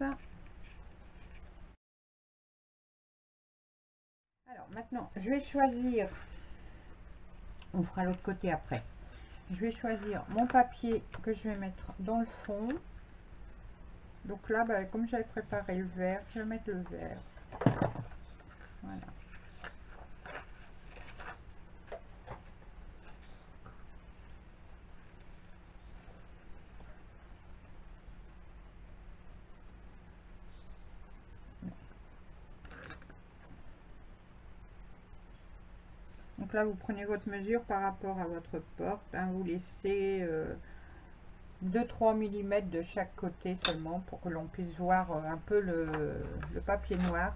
Alors maintenant, je vais choisir, on fera l'autre côté après. Je vais choisir mon papier que je vais mettre dans le fond. Donc là, bah, comme j'avais préparé le vert, je vais mettre le vert. Voilà. Donc là, vous prenez votre mesure par rapport à votre porte. Hein, vous laissez euh, deux trois millimètres de chaque côté seulement pour que l'on puisse voir euh, un peu le, le papier noir.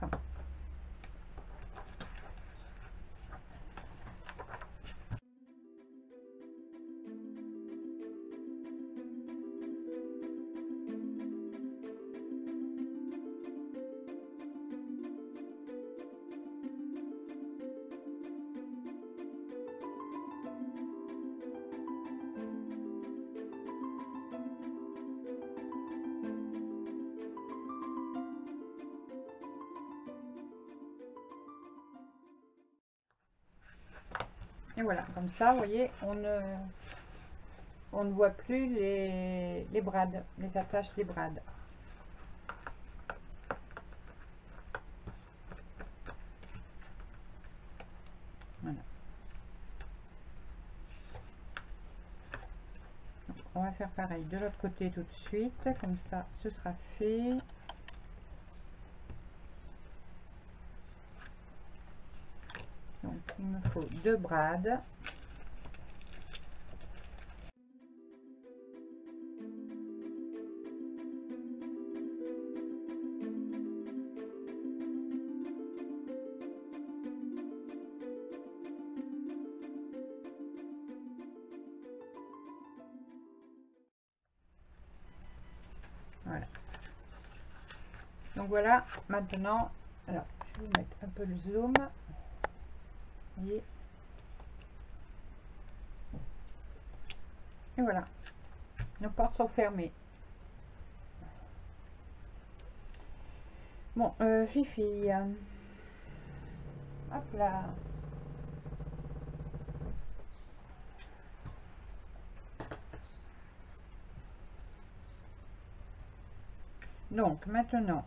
Et voilà, comme ça, vous voyez, on ne, on ne voit plus les, les brades, les attaches des brades. Voilà. Donc, on va faire pareil de l'autre côté tout de suite, comme ça, ce sera fait. Donc, il me faut deux brades. Voilà. Donc voilà, maintenant, alors je vais vous mettre un peu le zoom. Vous voyez. Et voilà, nos portes sont fermées. Bon, euh, Fifi, euh, hop là. Donc maintenant,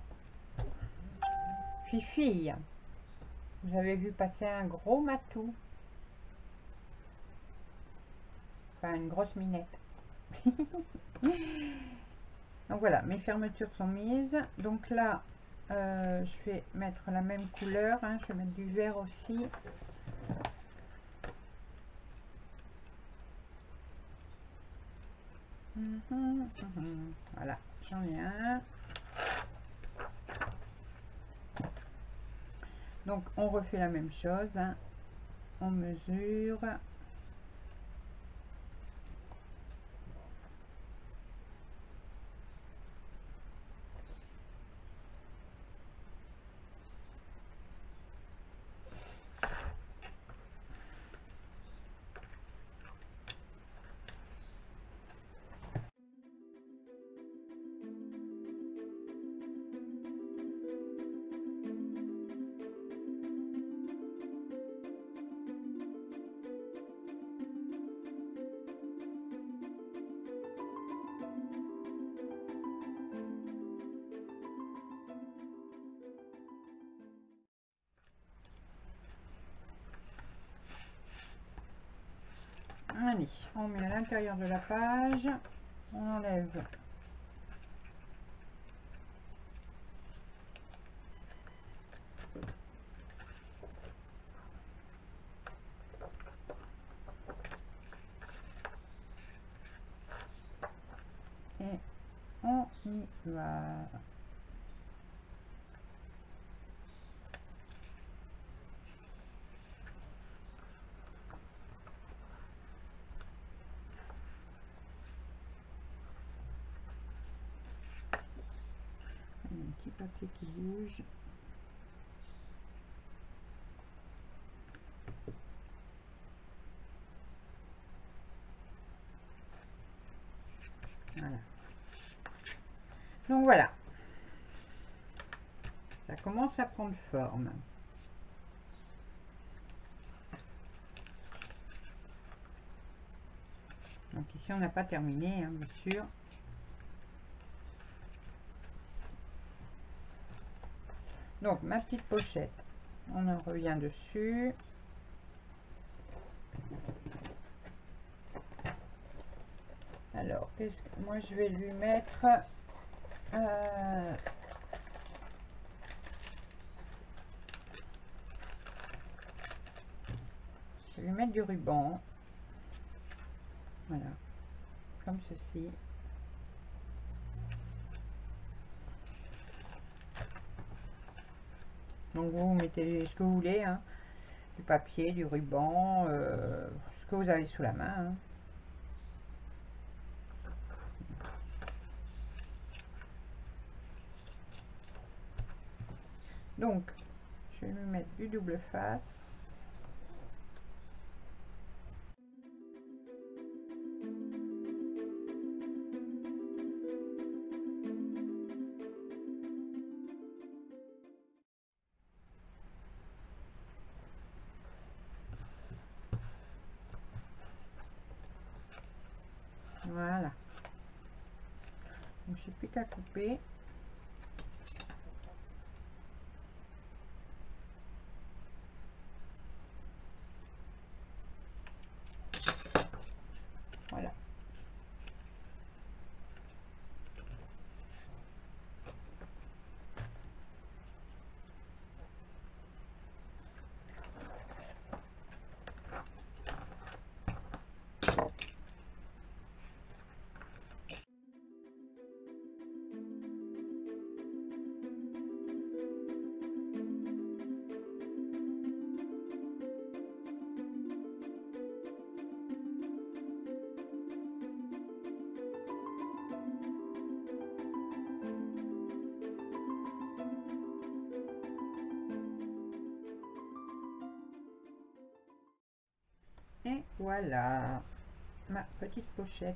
Fifi, vous avez vu passer un gros matou. Enfin, une grosse minette. Donc voilà, mes fermetures sont mises. Donc là, euh, je vais mettre la même couleur, hein, je vais mettre du vert aussi. Mmh, mmh, mmh. Voilà, j'en ai un. Donc on refait la même chose, hein. On mesure. Allez, on met à l'intérieur de la page, on enlève et on y va. Un petit papier qui bouge. Voilà. Donc voilà. Ça commence à prendre forme. Donc ici on n'a pas terminé, hein, bien sûr. Donc ma petite pochette, on en revient dessus. Alors, qu'est-ce que moi je vais lui mettre euh, je vais lui mettre du ruban. Voilà, comme ceci. Donc vous mettez ce que vous voulez, hein, du papier, du ruban, euh, ce que vous avez sous la main. Hein. Donc, je vais lui mettre du double face. Voilà. Donc, je n'ai plus qu'à couper. Voilà. Et voilà ma petite pochette.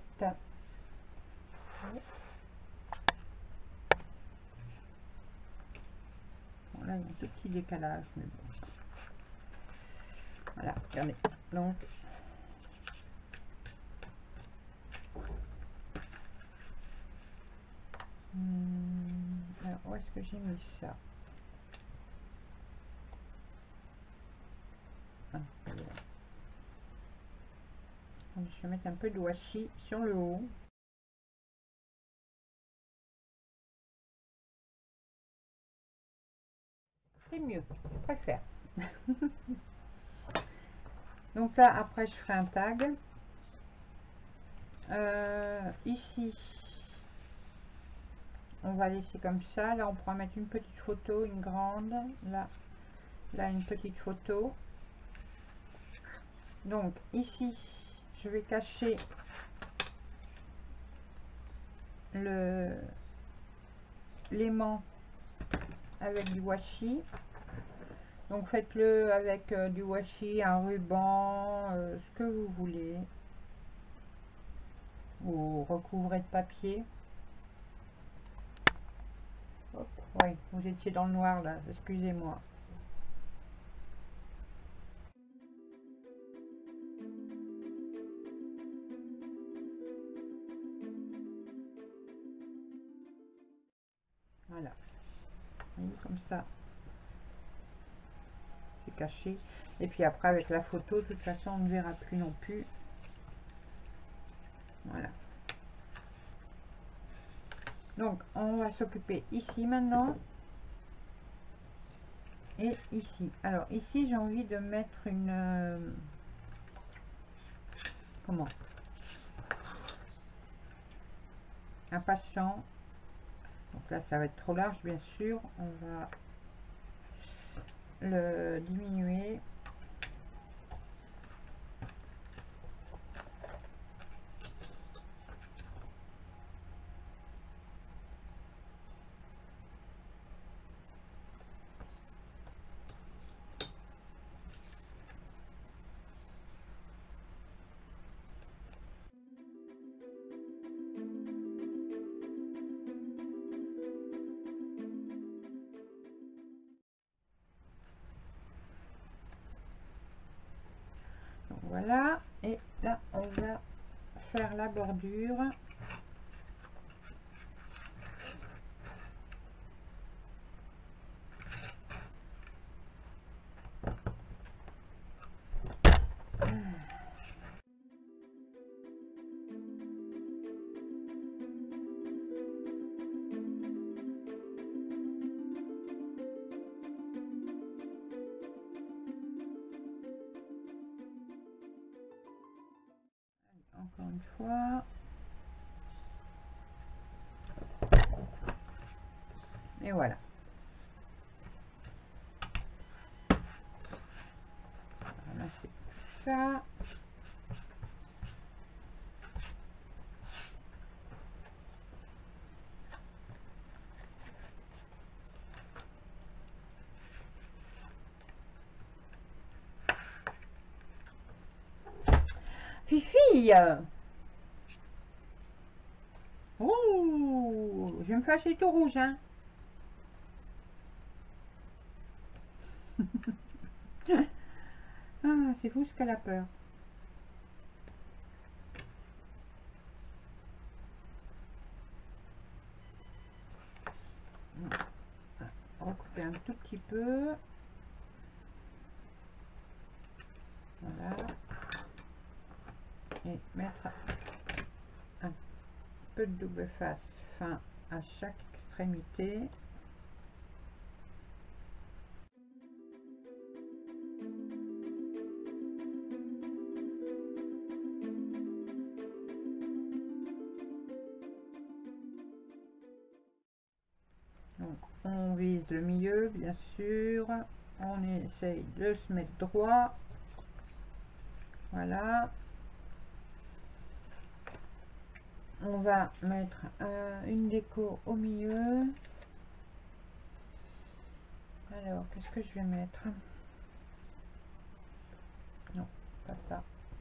Bon, là, il y a un tout petit décalage, mais bon. Voilà, regardez. Donc, hum, alors, où est-ce que j'ai mis ça? Ah, voilà. Donc, je vais mettre un peu de washi sur le haut. c'est mieux, je préfère. Donc là, après, je ferai un tag. Euh, ici, on va laisser comme ça. Là, on pourra mettre une petite photo, une grande. Là, là, une petite photo. Donc ici, je vais cacher le l'aimant avec du washi. Donc faites-le avec euh, du washi, un ruban, euh, ce que vous voulez. Ou recouvrez de papier. Hop. Oui, vous étiez dans le noir là, excusez-moi. Voilà. Vous voyez, comme ça. C'est caché. Et puis après avec la photo, de toute façon on ne verra plus non plus. Voilà. Donc on va s'occuper ici maintenant. Et ici. Alors ici j'ai envie de mettre une... Euh, comment? Un passant. Donc là ça va être trop large bien sûr. On va le diminuer. Donc voilà. Et là on va faire la bordure. Encore une fois. Et voilà. Voilà, c'est ça. Fifi! Oh, je vais me fâcher tout rouge, hein. Ah, c'est fou ce qu'elle a peur. On va couper un tout petit peu. Voilà. Et mettre un peu de double face fin à chaque extrémité. Donc on vise le milieu bien sûr. On essaye de se mettre droit. Voilà. On va mettre euh, une déco au milieu. Alors, qu'est-ce que je vais mettre? Non, pas ça.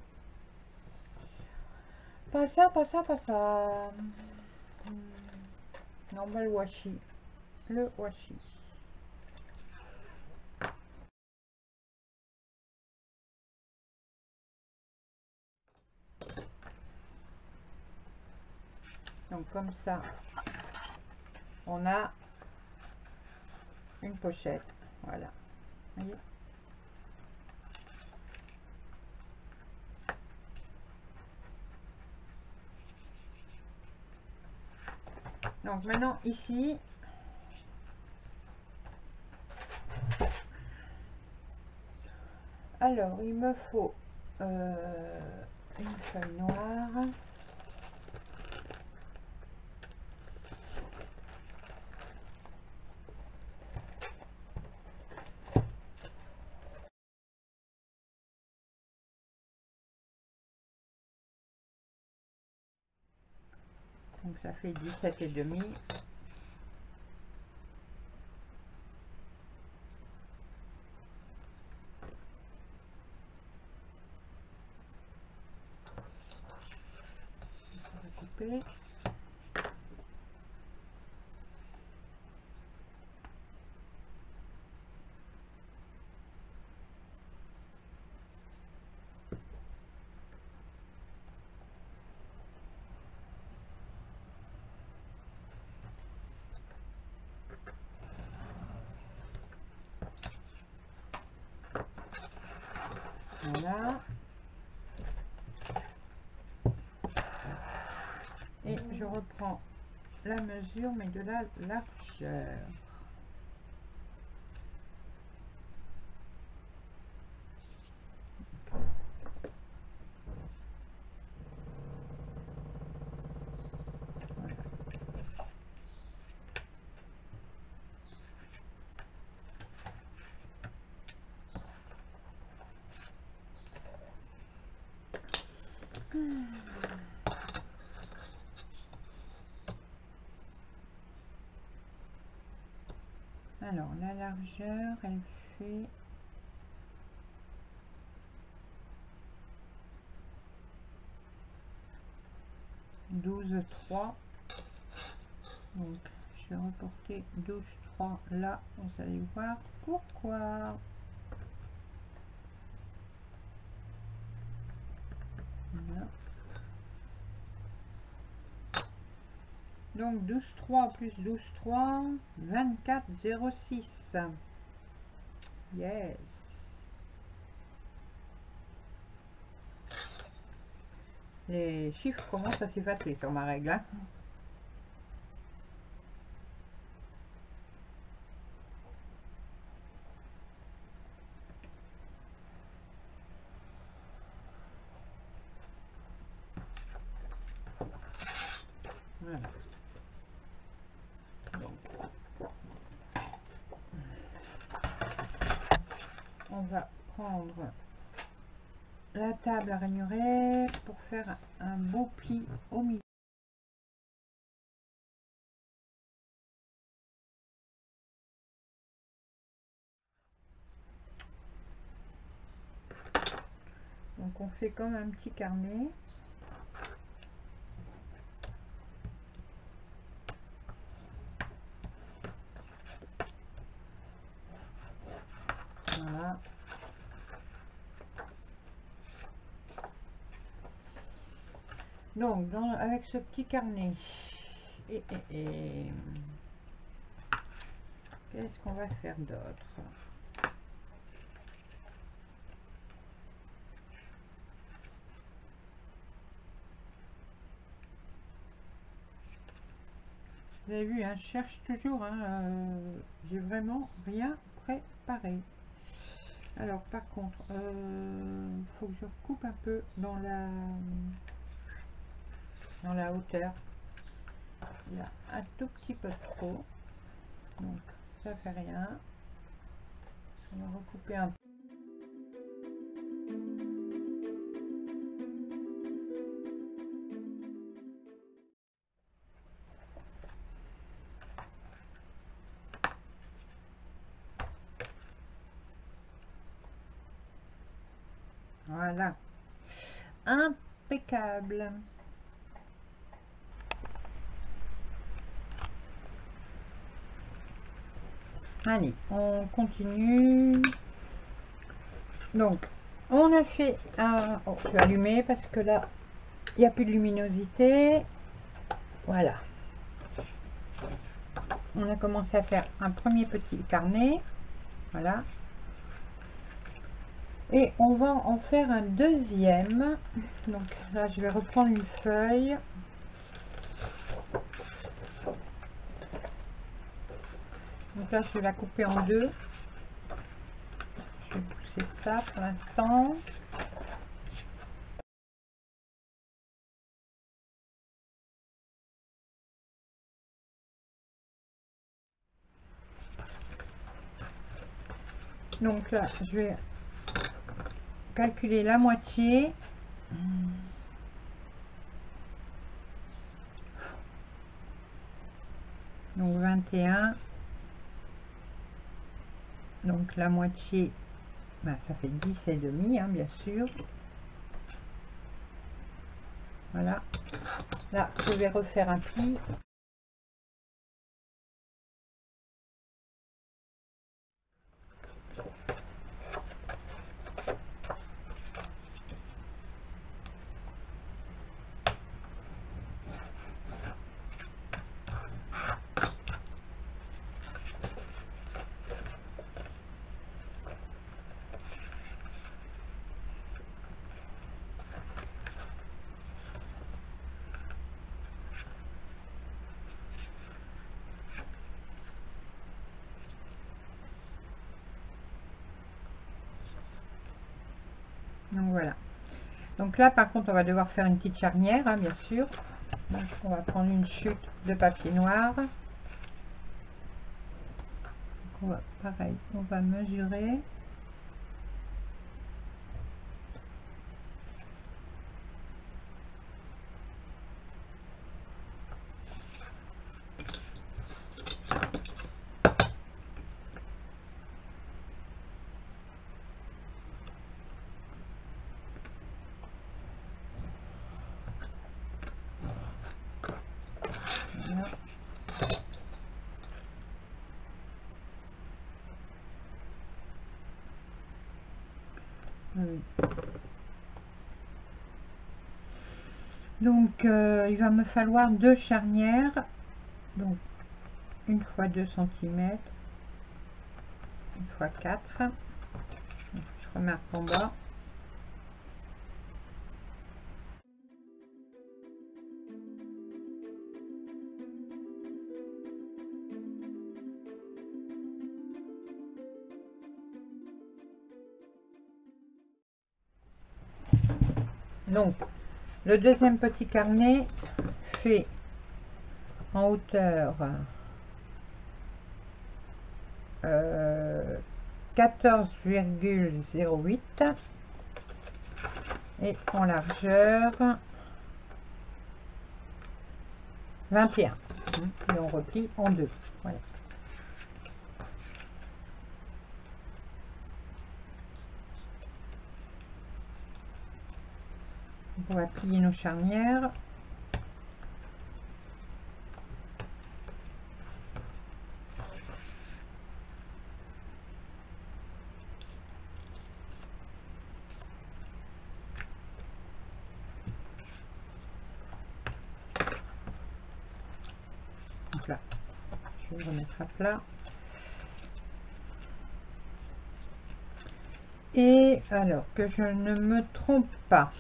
Pas ça, pas ça, pas ça. Non, bah, le washi. Le washi. Donc, comme ça, on a une pochette. Voilà. Vous voyez? Donc, maintenant, ici, Alors, il me faut euh, une feuille noire. Donc ça fait dix-sept et demi. On va couper. Voilà. Et je reprends la mesure, mais de la largeur. Alors, la largeur, elle fait douze virgule trois. Donc, je vais reporter douze virgule trois là. Vous allez voir pourquoi. Voilà. Donc, douze virgule trois plus douze virgule trois, vingt-quatre virgule zéro six. Yes. Les chiffres commencent à s'effacer sur ma règle. Hein. Voilà. Donc, on va prendre la table à ranurer pour faire un beau pli au milieu. Donc on fait comme un petit carnet. Voilà. Donc dans, avec ce petit carnet, et, et, et qu'est-ce qu'on va faire d'autre? Vous avez vu, hein, je cherche toujours, hein, euh, j'ai vraiment rien préparé. Alors par contre, il euh, faut que je recoupe un peu dans la dans la hauteur. Il y a un tout petit peu trop, donc ça fait rien. On va recouper un peu. Voilà, impeccable. Allez, on continue. Donc, on a fait un... Oh, je vais allumer parce que là, il n'y a plus de luminosité. Voilà. On a commencé à faire un premier petit carnet. Voilà. Et on va en faire un deuxième. Donc là, je vais reprendre une feuille. Donc là, je vais la couper en deux. c'est ça pour l'instant. Donc là, je vais calculer la moitié. Donc vingt et un. Donc la moitié, ben, ça fait dix et demi, hein, bien sûr. Voilà. Là, je vais refaire un pli. Donc voilà. Donc là, par contre, on va devoir faire une petite charnière, hein, bien sûr. Donc, on va prendre une chute de papier noir. Donc, on va, pareil, on va mesurer. Voilà. Oui. Donc euh, il va me falloir deux charnières, donc une fois deux centimètres, une fois quatre. Donc, je remarque en bas. Donc le deuxième petit carnet fait en hauteur euh, quatorze virgule zéro huit et en largeur vingt et un. Et on replie en deux. Voilà. Donc on va plier nos charnières. Donc là, je vais le remettre à plat. Et alors que je ne me trompe pas,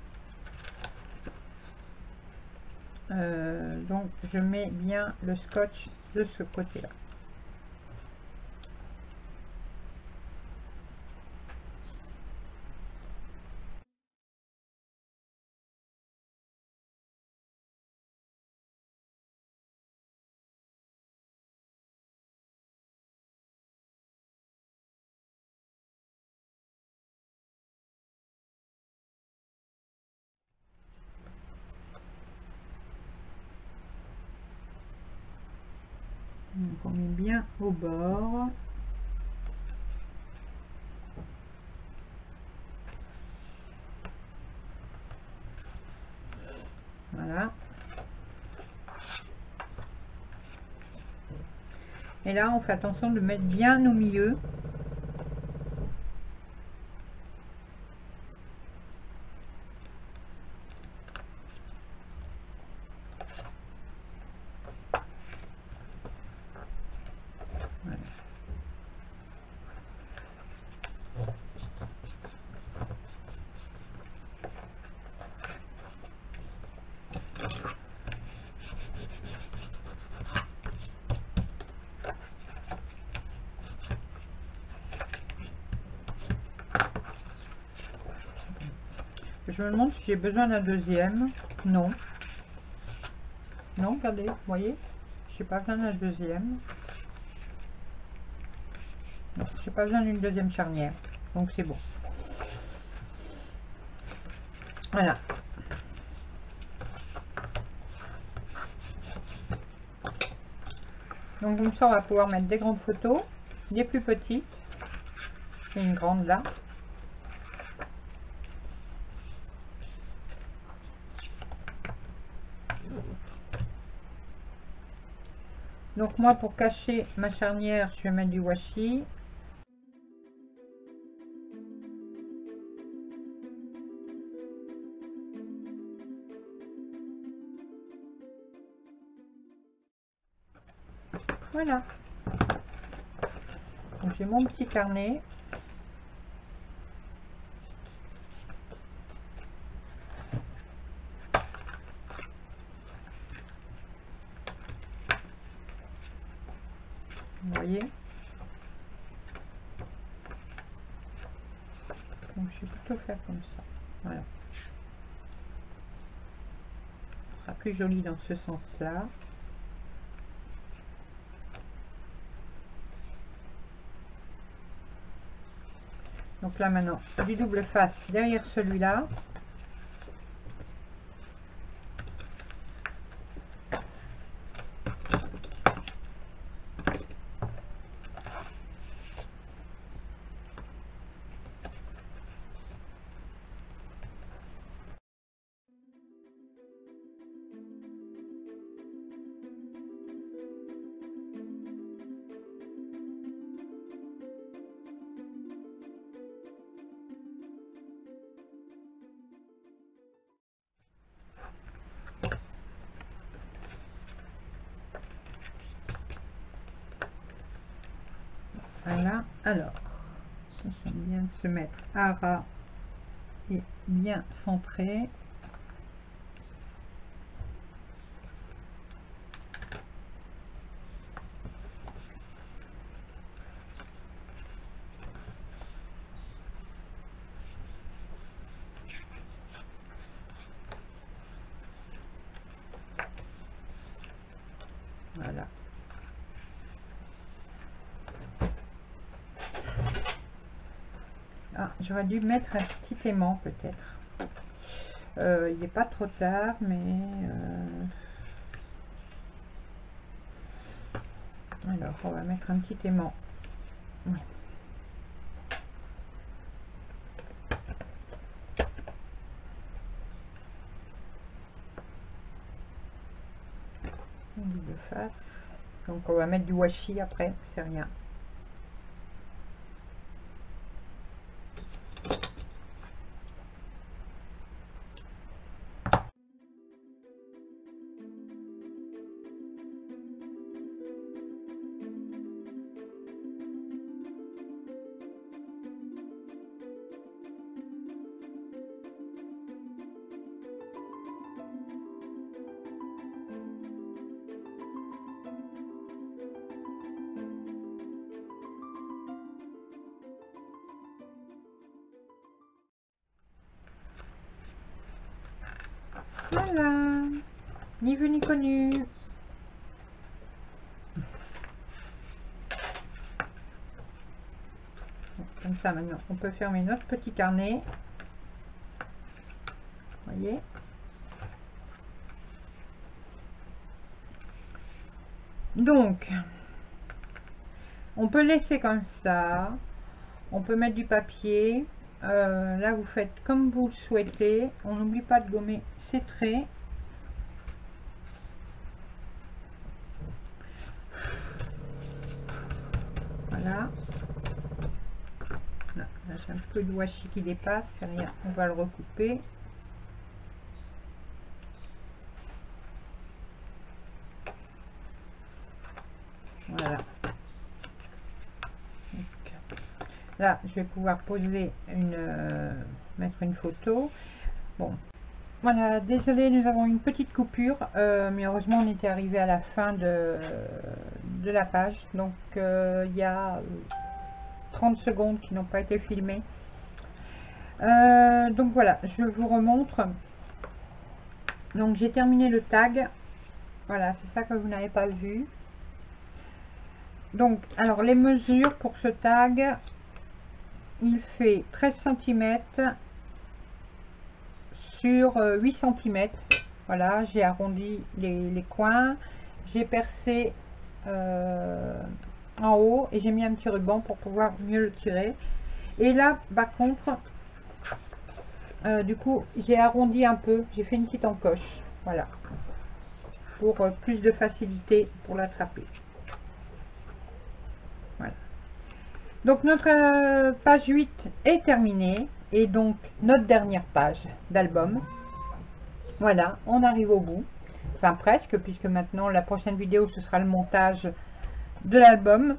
euh, donc je mets bien le scotch de ce côté là. Donc on met bien au bord. Voilà. Et là, on fait attention de mettre bien au milieu. Voilà. Je me demande si j'ai besoin d'un deuxième. Non. Non, regardez, vous voyez, j'ai pas besoin d'un deuxième. Non, j'ai pas besoin d'une deuxième charnière. Donc c'est bon. Voilà. Donc comme ça, on va pouvoir mettre des grandes photos, des plus petites et une grande là. Donc moi, pour cacher ma charnière, je vais mettre du washi. Voilà. Donc j'ai mon petit carnet. Vous voyez. Donc je vais plutôt faire comme ça. Voilà. Ce sera plus joli dans ce sens-là. Donc là maintenant, du double face derrière celui-là. Voilà, alors, ça c'est bien de se mettre à ras et bien centré. Voilà. Ah, j'aurais dû mettre un petit aimant peut-être. Euh, il n'est pas trop tard, mais... Euh... Alors, on va mettre un petit aimant. Ouais. De face. Donc, on va mettre du washi après, c'est rien. Voilà, ni vu ni connu. Comme ça, maintenant, on peut fermer notre petit carnet. Vous voyez. Donc, on peut laisser comme ça. On peut mettre du papier. Euh, là, vous faites comme vous le souhaitez. On n'oublie pas de gommer ses traits. Voilà. Là, là j'ai un peu de washi qui dépasse. C'est rien. On va le recouper. Voilà. Donc, là, je vais pouvoir poser une, euh, mettre une photo. Bon. Voilà, désolé, nous avons une petite coupure, euh, mais heureusement on était arrivé à la fin de, de la page, donc euh, il y a trente secondes qui n'ont pas été filmées. Euh, donc voilà, je vous remontre. Donc j'ai terminé le tag. Voilà, c'est ça que vous n'avez pas vu. Donc, alors les mesures pour ce tag, il fait treize centimètres sur huit centimètres. Voilà, j'ai arrondi les, les coins, j'ai percé euh, en haut et j'ai mis un petit ruban pour pouvoir mieux le tirer. Et là, par contre, euh, du coup, j'ai arrondi un peu, j'ai fait une petite encoche, voilà, pour euh, plus de facilité pour l'attraper. Voilà. Donc notre euh, page huit est terminée et donc notre dernière page d'album. Voilà, on arrive au bout, enfin presque, puisque maintenant la prochaine vidéo ce sera le montage de l'album.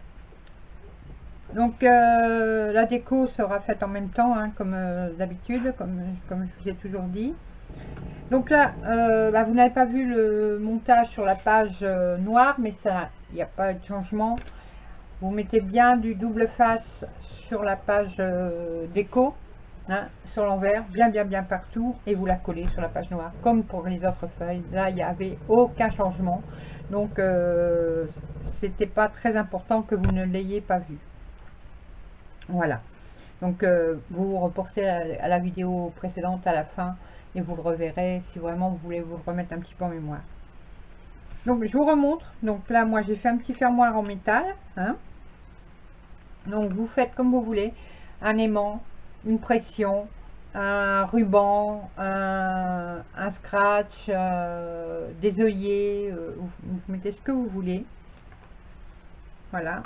Donc euh, la déco sera faite en même temps, hein, comme euh, d'habitude, comme, comme je vous ai toujours dit. Donc là, euh, bah, vous n'avez pas vu le montage sur la page euh, noire, mais ça, il n'y a pas de changement. Vous mettez bien du double face sur la page euh, déco, hein, sur l'envers, bien bien bien partout, et vous la collez sur la page noire, comme pour les autres feuilles. Là, il n'y avait aucun changement, donc euh, c'était pas très important que vous ne l'ayez pas vu. Voilà, donc euh, vous reportez à, à la vidéo précédente à la fin, et vous le reverrez si vraiment vous voulez vous le remettre un petit peu en mémoire. Donc je vous remontre. Donc là, moi j'ai fait un petit fermoir en métal, hein. Donc vous faites comme vous voulez, un aimant, une pression, un ruban, un, un scratch, euh, des œillets, euh, vous, vous mettez ce que vous voulez. Voilà.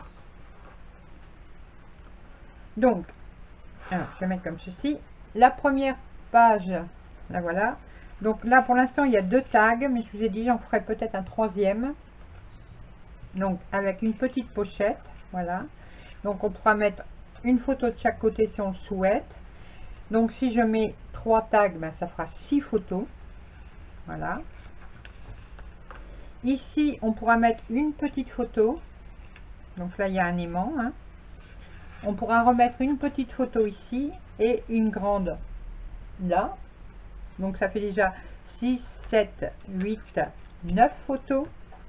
Donc, alors je vais mettre comme ceci. La première page, la voilà. Donc là pour l'instant il y a deux tags, mais je vous ai dit j'en ferai peut-être un troisième. Donc avec une petite pochette, voilà. Donc on pourra mettre une photo de chaque côté si on le souhaite. Donc si je mets trois tags, ben, ça fera six photos. Voilà. Ici on pourra mettre une petite photo. Donc là il y a un aimant, hein. On pourra remettre une petite photo ici et une grande là. Donc ça fait déjà six, sept, huit, neuf photos.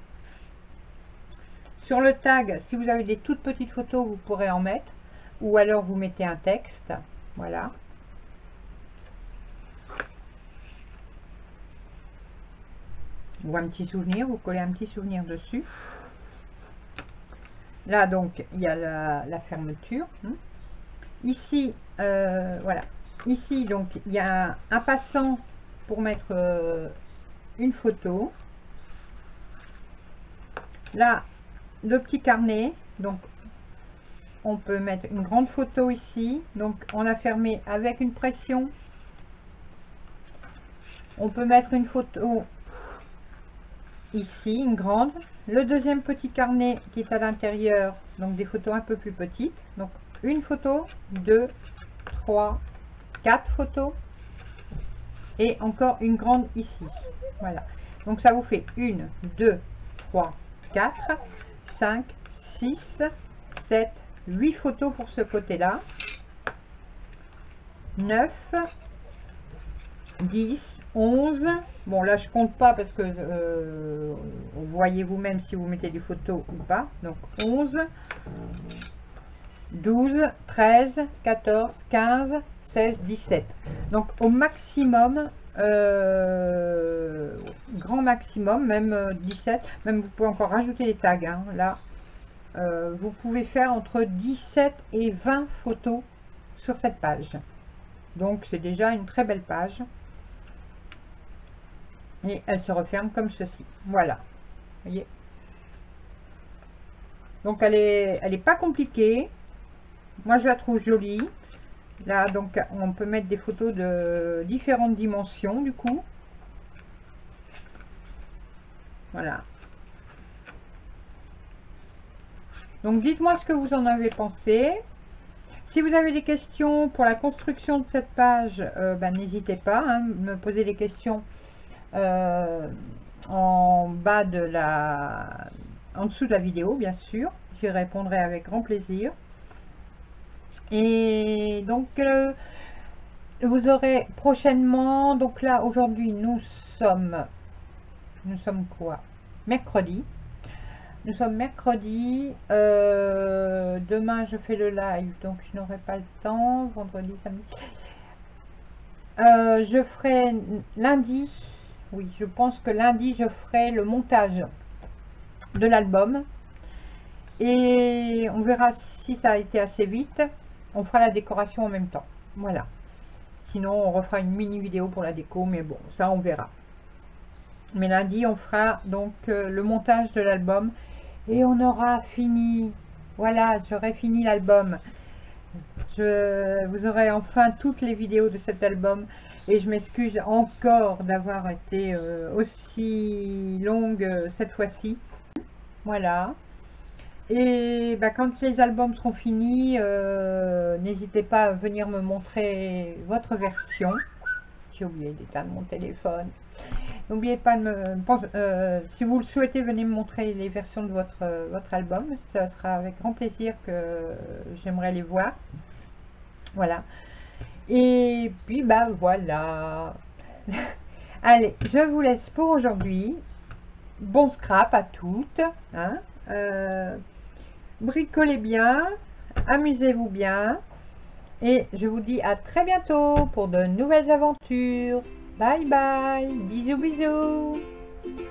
Sur le tag, si vous avez des toutes petites photos, vous pourrez en mettre. Ou alors vous mettez un texte. Voilà. Ou un petit souvenir, vous collez un petit souvenir dessus. Là, donc, il y a la, la fermeture. Ici, euh, voilà. Ici, donc, il y a un, un passant pour mettre euh, une photo. Là, le petit carnet. Donc, on peut mettre une grande photo ici. Donc, on a fermé avec une pression. On peut mettre une photo ici, une grande. Le deuxième petit carnet qui est à l'intérieur, donc des photos un peu plus petites. Donc, une photo, deux, trois, quatre photos. Et encore une grande ici. Voilà. Donc, ça vous fait une, deux, trois, quatre, cinq, six, sept, huit photos pour ce côté-là. neuf, dix, onze. Bon, là, je compte pas parce que euh, vous voyez vous-même si vous mettez des photos ou pas. Donc, onze, douze, treize, quatorze, quinze, seize, dix-sept. Donc, au maximum, euh, grand maximum, même euh, dix-sept. Même vous pouvez encore rajouter les tags. Hein, là, euh, vous pouvez faire entre dix-sept et vingt photos sur cette page. Donc, c'est déjà une très belle page. Et elle se referme comme ceci. Voilà. Vous voyez. Donc elle est, elle est pas compliquée. Moi je la trouve jolie. Là donc on peut mettre des photos de différentes dimensions du coup. Voilà. Donc dites-moi ce que vous en avez pensé. Si vous avez des questions pour la construction de cette page, euh, ben, n'hésitez pas à hein, me poser des questions. Euh, en bas de la en dessous de la vidéo bien sûr, j'y répondrai avec grand plaisir. Et donc euh, vous aurez prochainement, donc là aujourd'hui nous sommes, nous sommes quoi? Mercredi. Nous sommes mercredi. Euh, demain je fais le live, donc je n'aurai pas le temps. Vendredi, samedi. Euh, je ferai lundi. Oui, je pense que lundi je ferai le montage de l'album. Et on verra si ça a été assez vite. On fera la décoration en même temps. Voilà. Sinon, on refera une mini vidéo pour la déco, mais bon, ça on verra. Mais lundi, on fera donc euh, le montage de l'album et on aura fini. Voilà, j'aurai fini l'album. Je vous aurez enfin toutes les vidéos de cet album et je m'excuse encore d'avoir été euh, aussi longue euh, cette fois-ci. Voilà. Et bah, quand les albums seront finis, euh, n'hésitez pas à venir me montrer votre version. J'ai oublié d'éteindre mon téléphone. N'oubliez pas de me... Pense, euh, si vous le souhaitez, venez me montrer les versions de votre, euh, votre album. Ça sera avec grand plaisir que j'aimerais les voir. Voilà. Et puis, bah voilà. Allez, je vous laisse pour aujourd'hui. Bon scrap à toutes. Hein. Euh, bricolez bien, amusez-vous bien et je vous dis à très bientôt pour de nouvelles aventures. Bye bye, bisous bisous.